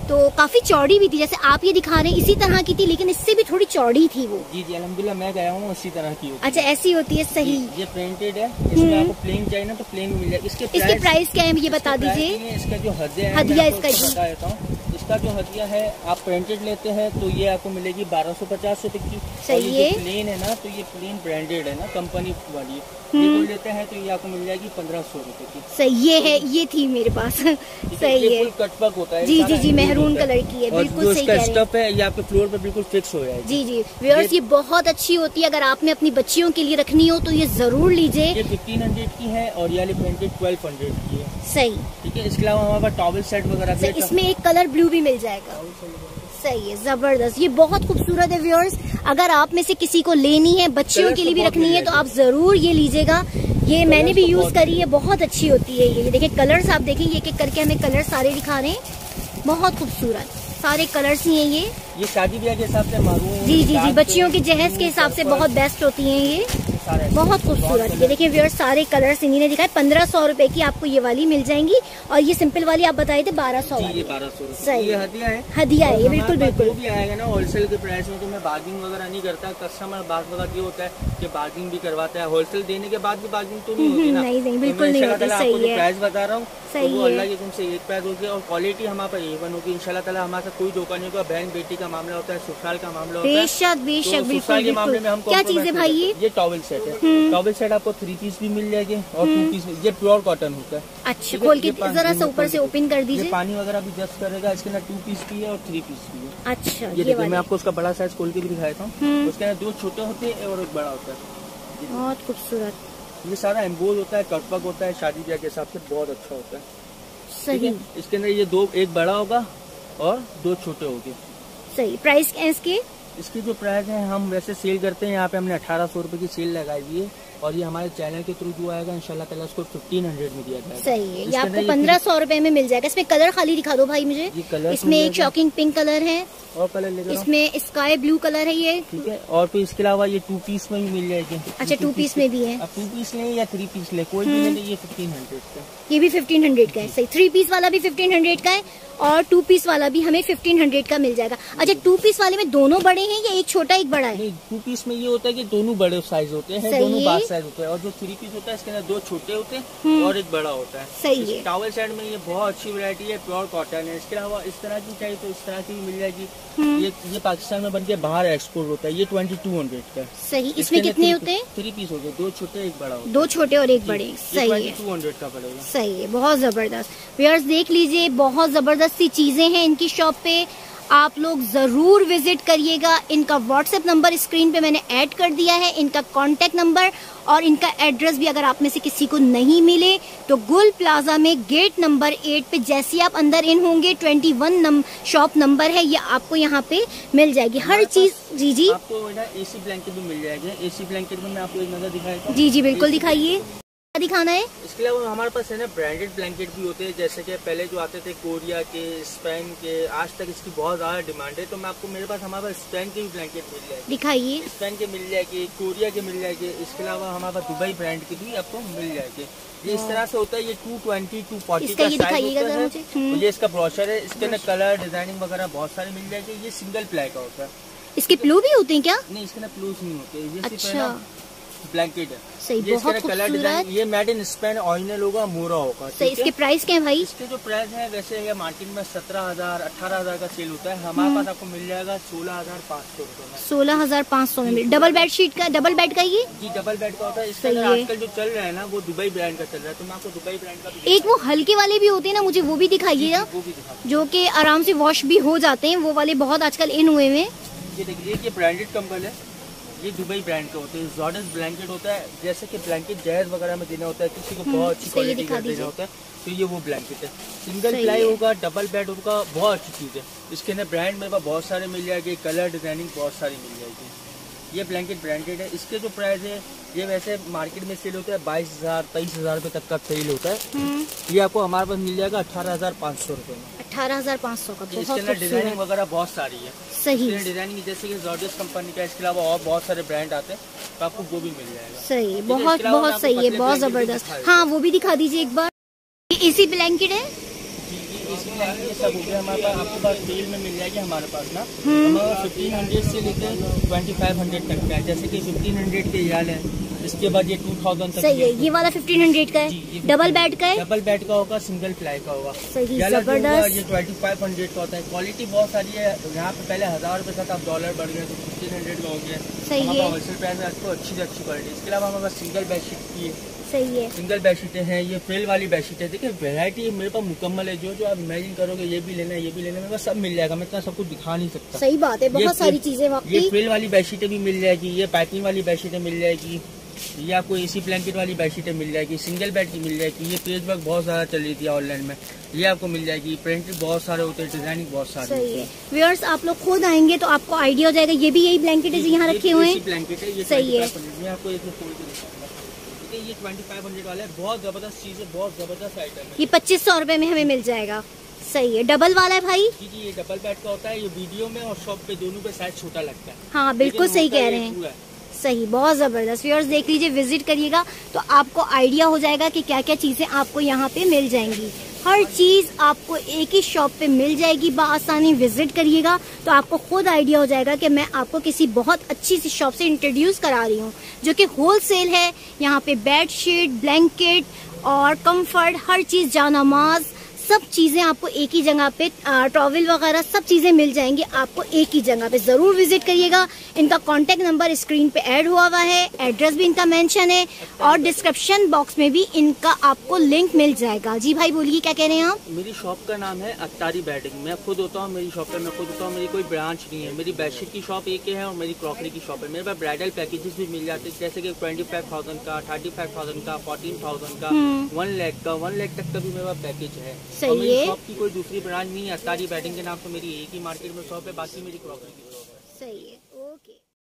तो काफी चौड़ी भी थी, जैसे आप ये दिखा रहे हैं इसी तरह की थी, लेकिन इससे भी थोड़ी चौड़ी थी वो। जी जी अल्हम्दुलिल्लाह मैं गया हूँ इसी तरह की होती। अच्छा ऐसी होती है, सही। ये प्रिंटेड है, इसमें आपको प्लेन चाहिए ना तो प्लेन मिल जाए। इसके इसके प्राइस क्या है ये बता दीजिए। इसका जो हदिया है, हदिया इसका बता देता हूँ। इसका जो हदिया है आप प्रिंटेड लेते हैं तो ये आपको मिलेगी बारह सौ पचास रूपए की। सही है। प्लेन है ना तो ये प्लेन ब्रांडेड है ना, कंपनी वाली, ये लेते हैं तो ये आपको मिल जाएगी पंद्रह सौ रूपए की। सही ये है, ये थी मेरे पास। सही है, कटवर्क होता है। जी जी जी महरून कलर की है, बिल्कुल सही कह रहे हैं। स्टफ है ये आपके फ्लोर पे बिल्कुल फिक्स हो जाएगी। जी जी व्यूअर्स ये बहुत अच्छी होती है, अगर आपने अपनी बच्चियों के लिए रखनी हो तो ये जरूर लीजिए। ये फिफ्टीन हंड्रेड की है और ये वाली प्रिंटेड ट्वेल्व हंड्रेड की है। सही, ठीक है। इसके अलावा हमारे पास टॉवल सेट वगैरह, इसमें एक कलर ब्लू भी मिल जाएगा। सही है, जबरदस्त, ये बहुत खूबसूरत है व्यूअर्स। अगर आप में से किसी को लेनी है, बच्चियों के लिए भी रखनी है तो आप जरूर ये लीजिएगा। ये मैंने भी यूज करी है, बहुत अच्छी होती है ये। देखिए कलर्स आप देखें, एक एक करके हमें कलर सारे दिखा रहे हैं, बहुत खूबसूरत सारे कलर्स ही हैं ये। ये शादी ब्याह के हिसाब से मारून, जी जी जी बच्चियों के जहेज के हिसाब से बहुत बेस्ट होती हैं ये, बहुत खूबसूरत। ये देखिए व्यूअर्स सारे कलर्स इन्हीं ने दिखाए। पंद्रह सौ रूपये की आपको ये वाली मिल जाएंगी, और ये सिंपल वाली आप बताए थे बारह सौ वाली। बारह सौ सही, ये हदिया है, हदिया है ये, बिल्कुल बिल्कुल। भी आएगा ना होलसेल के प्राइस में तो मैं बार्गिंग वगैरह नहीं करता। कस्टमर बात वगैरह ये होता है कि बार्गिंग भी करवाता है, होलसेल देने के बाद भी बार्गिंग तो नहीं होती ना। नहीं नहीं बिल्कुल नहीं होती। सही है, प्राइस बता रहा हूँ, सही है। अल्लाह की तुमसे एक प्राइस होगी और क्वालिटी हमारे पास ए वन होगी इंशाल्लाह ताला। हमारे साथ कोई धोखा नहीं होगा। बहन बेटी का मामला होता है, ससुराल का मामला होता है, बेशक बेशक बिल्कुल बिल्कुल। क्या चीज है भाई ये? ये टॉवल सेट है। टॉवल सेट आपको थ्री पीस भी मिल जाएगी और टू पीस, ये प्योर कॉटन होता है। अच्छा खोल के जरा सा ऊपर से ओपन कर दीजिए। पानी वगैरह भी जस्ट करेगा। इसके अंदर टू पीस भी है और थ्री पीस भी है। अच्छा ये देखिए मैं आपको उसका बड़ा साइज खोल के भी दिखाता हूँ। उसके अंदर दो छोटे होते हैं और एक बड़ा होता है। बहुत खूबसूरत, ये सारा एम्बोज होता है, कटवर्क होता है, शादी ब्याह के हिसाब से बहुत अच्छा होता है। सही। इसके अंदर ये दो, एक बड़ा होगा और दो छोटे होंगे। सही। प्राइस क्या है इसके? इसकी जो प्राइस है हम वैसे सेल करते हैं, यहाँ पे हमने अठारह सौ रूपये की सेल लगाई हुई है और ये हमारे चैनल के थ्रू जो आएगा इंशाल्लाह ताला उसको फिफ्टीन हंड्रेड में दिया जाएगा। सही है, ये आपको पंद्रह सौ रूपये में मिल जाएगा। इसमें कलर खाली दिखा दो भाई मुझे। इसमें एक शॉकिंग पिंक कलर है और कलर लेकर, इसमें स्काई ब्लू कलर है ये, ठीक है। और फिर इसके अलावा ये टू पीस में भी मिल जाएगी। अच्छा टू पीस में भी है। अब टू पीस ले या थ्री पीस ले, कोई भी ले, ये फिफ्टीन हंड्रेड का, ये भी फिफ्टीन हंड्रेड का है। सही, थ्री पीस वाला भी फिफ्टीन हंड्रेड का है और टू पीस वाला भी हमें फिफ्टीन हंड्रेड का मिल जाएगा। अच्छा टू पीस वाले में दोनों बड़े हैं या एक छोटा एक बड़ा है? टू पीस में ये होता है कि दोनों बड़े साइज होते हैं, दोनों बार साइज होते हैं। और जो थ्री पीस होता है इसके अंदर दो छोटे होते हैं और एक बड़ा होता है। सही है। टॉवल सेट में ये बहुत अच्छी वैरायटी है, प्योर कॉटन है। इसके अलावा इस तरह की चाहिए तो इस तरह की भी मिल जाएगी। ये ये पाकिस्तान में बनके बाहर एक्सपोर्ट होता है। ये ट्वेंटी टू हंड्रेड का। सही। इसमें कितने होते हैं? थ्री पीस होते हैं, दो छोटे एक बड़ा होता है। दो छोटे और एक बड़े। सही है, टू हंड्रेड का पड़ेगा। सही है, बहुत जबरदस्त। व्यूअर्स देख लीजिए, बहुत जबरदस्त सी चीजें हैं इनकी शॉप पे, आप लोग जरूर विजिट करिएगा। इनका व्हाट्सएप नंबर स्क्रीन पे मैंने ऐड कर दिया है, इनका कॉन्टेक्ट नंबर और इनका एड्रेस भी अगर आप में से किसी को नहीं मिले तो गुल प्लाजा में गेट नंबर एट पे जैसे आप अंदर इन होंगे ट्वेंटी वन नम, शॉप नंबर है, ये आपको यहाँ पे मिल जाएगी हर चीज। जी जी आपको एसी ब्लैंकेट भी मिल जाएगी। एसी ब्लैंकेट में मैं आपको एक नजर दिखाएगा। जी जी बिल्कुल दिखाइए, दिखाना है। इसके अलावा हमारे पास है ना ब्रांडेड ब्लैंकेट भी होते हैं, जैसे कि पहले जो आते थे कोरिया के, स्पेन के, आज तक इसकी बहुत ज्यादा डिमांड है। तो मैं आपको, मेरे पास हमारे पास स्पेन के भी ब्लैंकेट मिल जाएगी। दिखाइए। स्पेन के मिल जाएगी, कोरिया के मिल जाएगी। इसके अलावा हमारे पास दुबई ब्रांड की भी आपको मिल जाएगी। ये इस तरह से होता है। ये टू ट्वेंटी टू फोर्टी का साइज होता है। ये इसका ब्रोशर है। इसके अंदर कलर डिजाइनिंग वगैरह बहुत सारे मिल जाएगी। ये सिंगल प्लाई का होता है। इसके प्लू भी होते हैं क्या? नहीं, इसके अंदर प्लूज नहीं होते। ये अच्छा ब्लैंकेट है। सही, बहुत खूबसूरत। ये मेड इन स्पेन ओरिजिनल होगा, मोरा होगा। सही। इसके प्राइस क्या है भाई? इसके जो प्राइस है वैसे ये मार्केट में सत्रह हजार अठारह हजार का सेल होता है, हमारे पास आपको मिल जाएगा सोलह हजार पाँच सौ रूपये में। सोलह हजार पाँच सौ में डबल बेड शीट का, डबल बेड का ये? जी डबल बेड का होता है। इसके अंदर आजकल जो चल रहा है ना वो दुबई ब्रांड का चल रहा है, तो मैं आपको दुबई ब्रांड का भी। एक वो हल्के वाले भी होते हैं ना, मुझे वो भी दिखाइए ना, जो कि आराम से वॉश भी हो जाते हैं, वो वाले बहुत आजकल इन हुए में। ये देखिए, ये ब्रांडेड कंबल है, ये दुबई ब्रांड के होते हैं। जॉर्डस ब्लैंकेट होता है, जैसे कि ब्लैंकेट जैज वगैरह में देना होता है, किसी को बहुत अच्छी क्वालिटी का देना होता है, तो ये वो ब्लैंकेट है। सिंगल प्लाई होगा, डबल बेड होगा, बहुत अच्छी चीज़ है। इसके अंदर ब्रांड मेरे पास बहुत सारे मिल जाएंगे, कलर डिजाइनिंग बहुत सारी मिल जाएगी। ये ब्लैंकेट ब्रांडेड है। इसके जो प्राइस है ये वैसे मार्केट में सेल होता है बाईस हजार तेईस हजार रुपए तक का सेल होता है। ये आपको हमारे पास मिल जाएगा अठारह हजार पाँच सौ रूपये में। अठारह हजार पाँच सौ का। इसके अंदर डिजाइनिंग वगैरह बहुत सारी है। सही। डिजाइनिंग जैसे कि जॉर्डस कंपनी का, इसके अलावा और बहुत सारे ब्रांड आते हैं, तो आपको वो भी मिल जाएगा। सही, बहुत बहुत सही है, बहुत जबरदस्त। हाँ वो भी दिखा दीजिए एक बार। एसी ब्लैंकेट है। इसी ब्लैंकेट ये सब हो गया हमारे पास। आपके पास सेल में मिल जाएगी हमारे पास ना, हमारा फिफ्टीन हंड्रेड से लेकर ट्वेंटी फाइव हंड्रेड तक का है। जैसे कि फिफ्टीन हंड्रेड के याल है, इसके बाद ये टू थाउजेंड तक। सही है, ये वाला फिफ्टीन हंड्रेड का है, डबल बेड का है, डबल बेड का होगा, सिंगल प्लाई का होगा। सही, जबरदस्त। ये ट्वेंटी फाइव हंड्रेड का होता है। क्वालिटी बहुत सारी है यहाँ पे। पहले हजार रुपए था, अब डॉलर बढ़ गया तो फिफ्टीन हंड्रेड का हो गया। सही है, होलसेल प्राइस में आपको अच्छी से अच्छी क्वालिटी। इसके अलावा हमारे पास सिंगल बेडशीट की है। सही है, सिंगल बेडशीटें हैं, ये फ्रिल वाली बेडशीट है। देखिए वैरायटी मेरे पास मुकम्मल है। जो जो आप इमेजिन करोगे ये भी लेना है, ये भी लेना है, मेरे पास सब मिल जाएगा। मैं इतना सब कुछ दिखा नहीं सकता। सही बात है, बहुत सारी चीजें। ये फ्रिल वाली बेडशीटें भी मिल जाएगी, ये पाइपिंग वाली बेडशीटें मिल जाएगी, ये आपको एसी ब्लैंकेट वाली बेडशीटें मिल जाएगी, सिंगल बेड की मिल जाएगी। ये पेज वर्क बहुत ज्यादा चल रही थी ऑनलाइन में, ये आपको मिल जाएगी। प्रिंटेड बहुत सारे होते हैं, डिजाइनिंग बहुत सारे। सही है, व्यूअर्स आप लोग खुद आएंगे तो आपको आइडिया हो जाएगा। ये भी यही ब्लैंकेट है जो यहाँ रखे हुए हैं। ब्लैंकेट है ये। सही है, मैं आपको एक खोल के दिखाऊंगा। ये ट्वेंटी फाइव हंड्रेड वाला है, बहुत जबरदस्त चीज है, बहुत जबरदस्त आइटम है। ये पच्चीस सौ रुपए में हमें मिल जाएगा। सही है, डबल वाला है भाई। जी जी, ये डबल बेड का होता है। ये वीडियो में और शॉप पे दोनों पे साइज छोटा लगता है। हाँ बिल्कुल सही कह रहे हैं, सही, बहुत जबरदस्त। व्यूअर्स देख लीजिए, विजिट करिएगा तो आपको आइडिया हो जाएगा कि क्या क्या चीजें आपको यहाँ पे मिल जाएंगी। हर चीज आपको एक ही शॉप पे मिल जाएगी बआसानी। विजिट करिएगा तो आपको खुद आइडिया हो जाएगा कि मैं आपको किसी बहुत अच्छी सी शॉप से इंट्रोड्यूस करा रही हूँ जो कि होलसेल है। यहाँ पे बेडशीट, ब्लैंकेट और कंफर्ट, हर चीज, जानामाज, सब चीजें आपको एक ही जगह पे, टॉवल वगैरह सब चीजें मिल जाएंगी आपको एक ही जगह पे। जरूर विजिट करिएगा। इनका कांटेक्ट नंबर स्क्रीन पे ऐड हुआ हुआ है, एड्रेस भी इनका मेंशन है और डिस्क्रिप्शन बॉक्स में भी इनका आपको लिंक मिल जाएगा। जी भाई बोलिए, क्या कह रहे हैं आप? मेरी शॉप का नाम है अत्तारी बेडिंग। मैं खुद होता हूँ मेरी शॉप पे, मैं खुद होता हूँ। मेरी कोई ब्रांच नहीं है। मेरी बेडशीट की शॉप एक है और मेरी क्रॉकरी की शॉप है। मेरे पास ब्राइडल पैकेजेस भी मिल जाते हैं, जैसे कि ट्वेंटी फाइव थाउजेंड का, थर्टी फाइव थाउजेंड का, फोर्टीन थाउजेंड का, वन लैख का, वन लैख तक का भी मेरे पास पैकेज है। सही है, शॉप की कोई दूसरी ब्रांच नहीं है। अत्तारी बेडिंग के नाम से मेरी एक ही मार्केट में शॉप है, बाकी मेरी क्रॉकरी की शॉप है। सही है।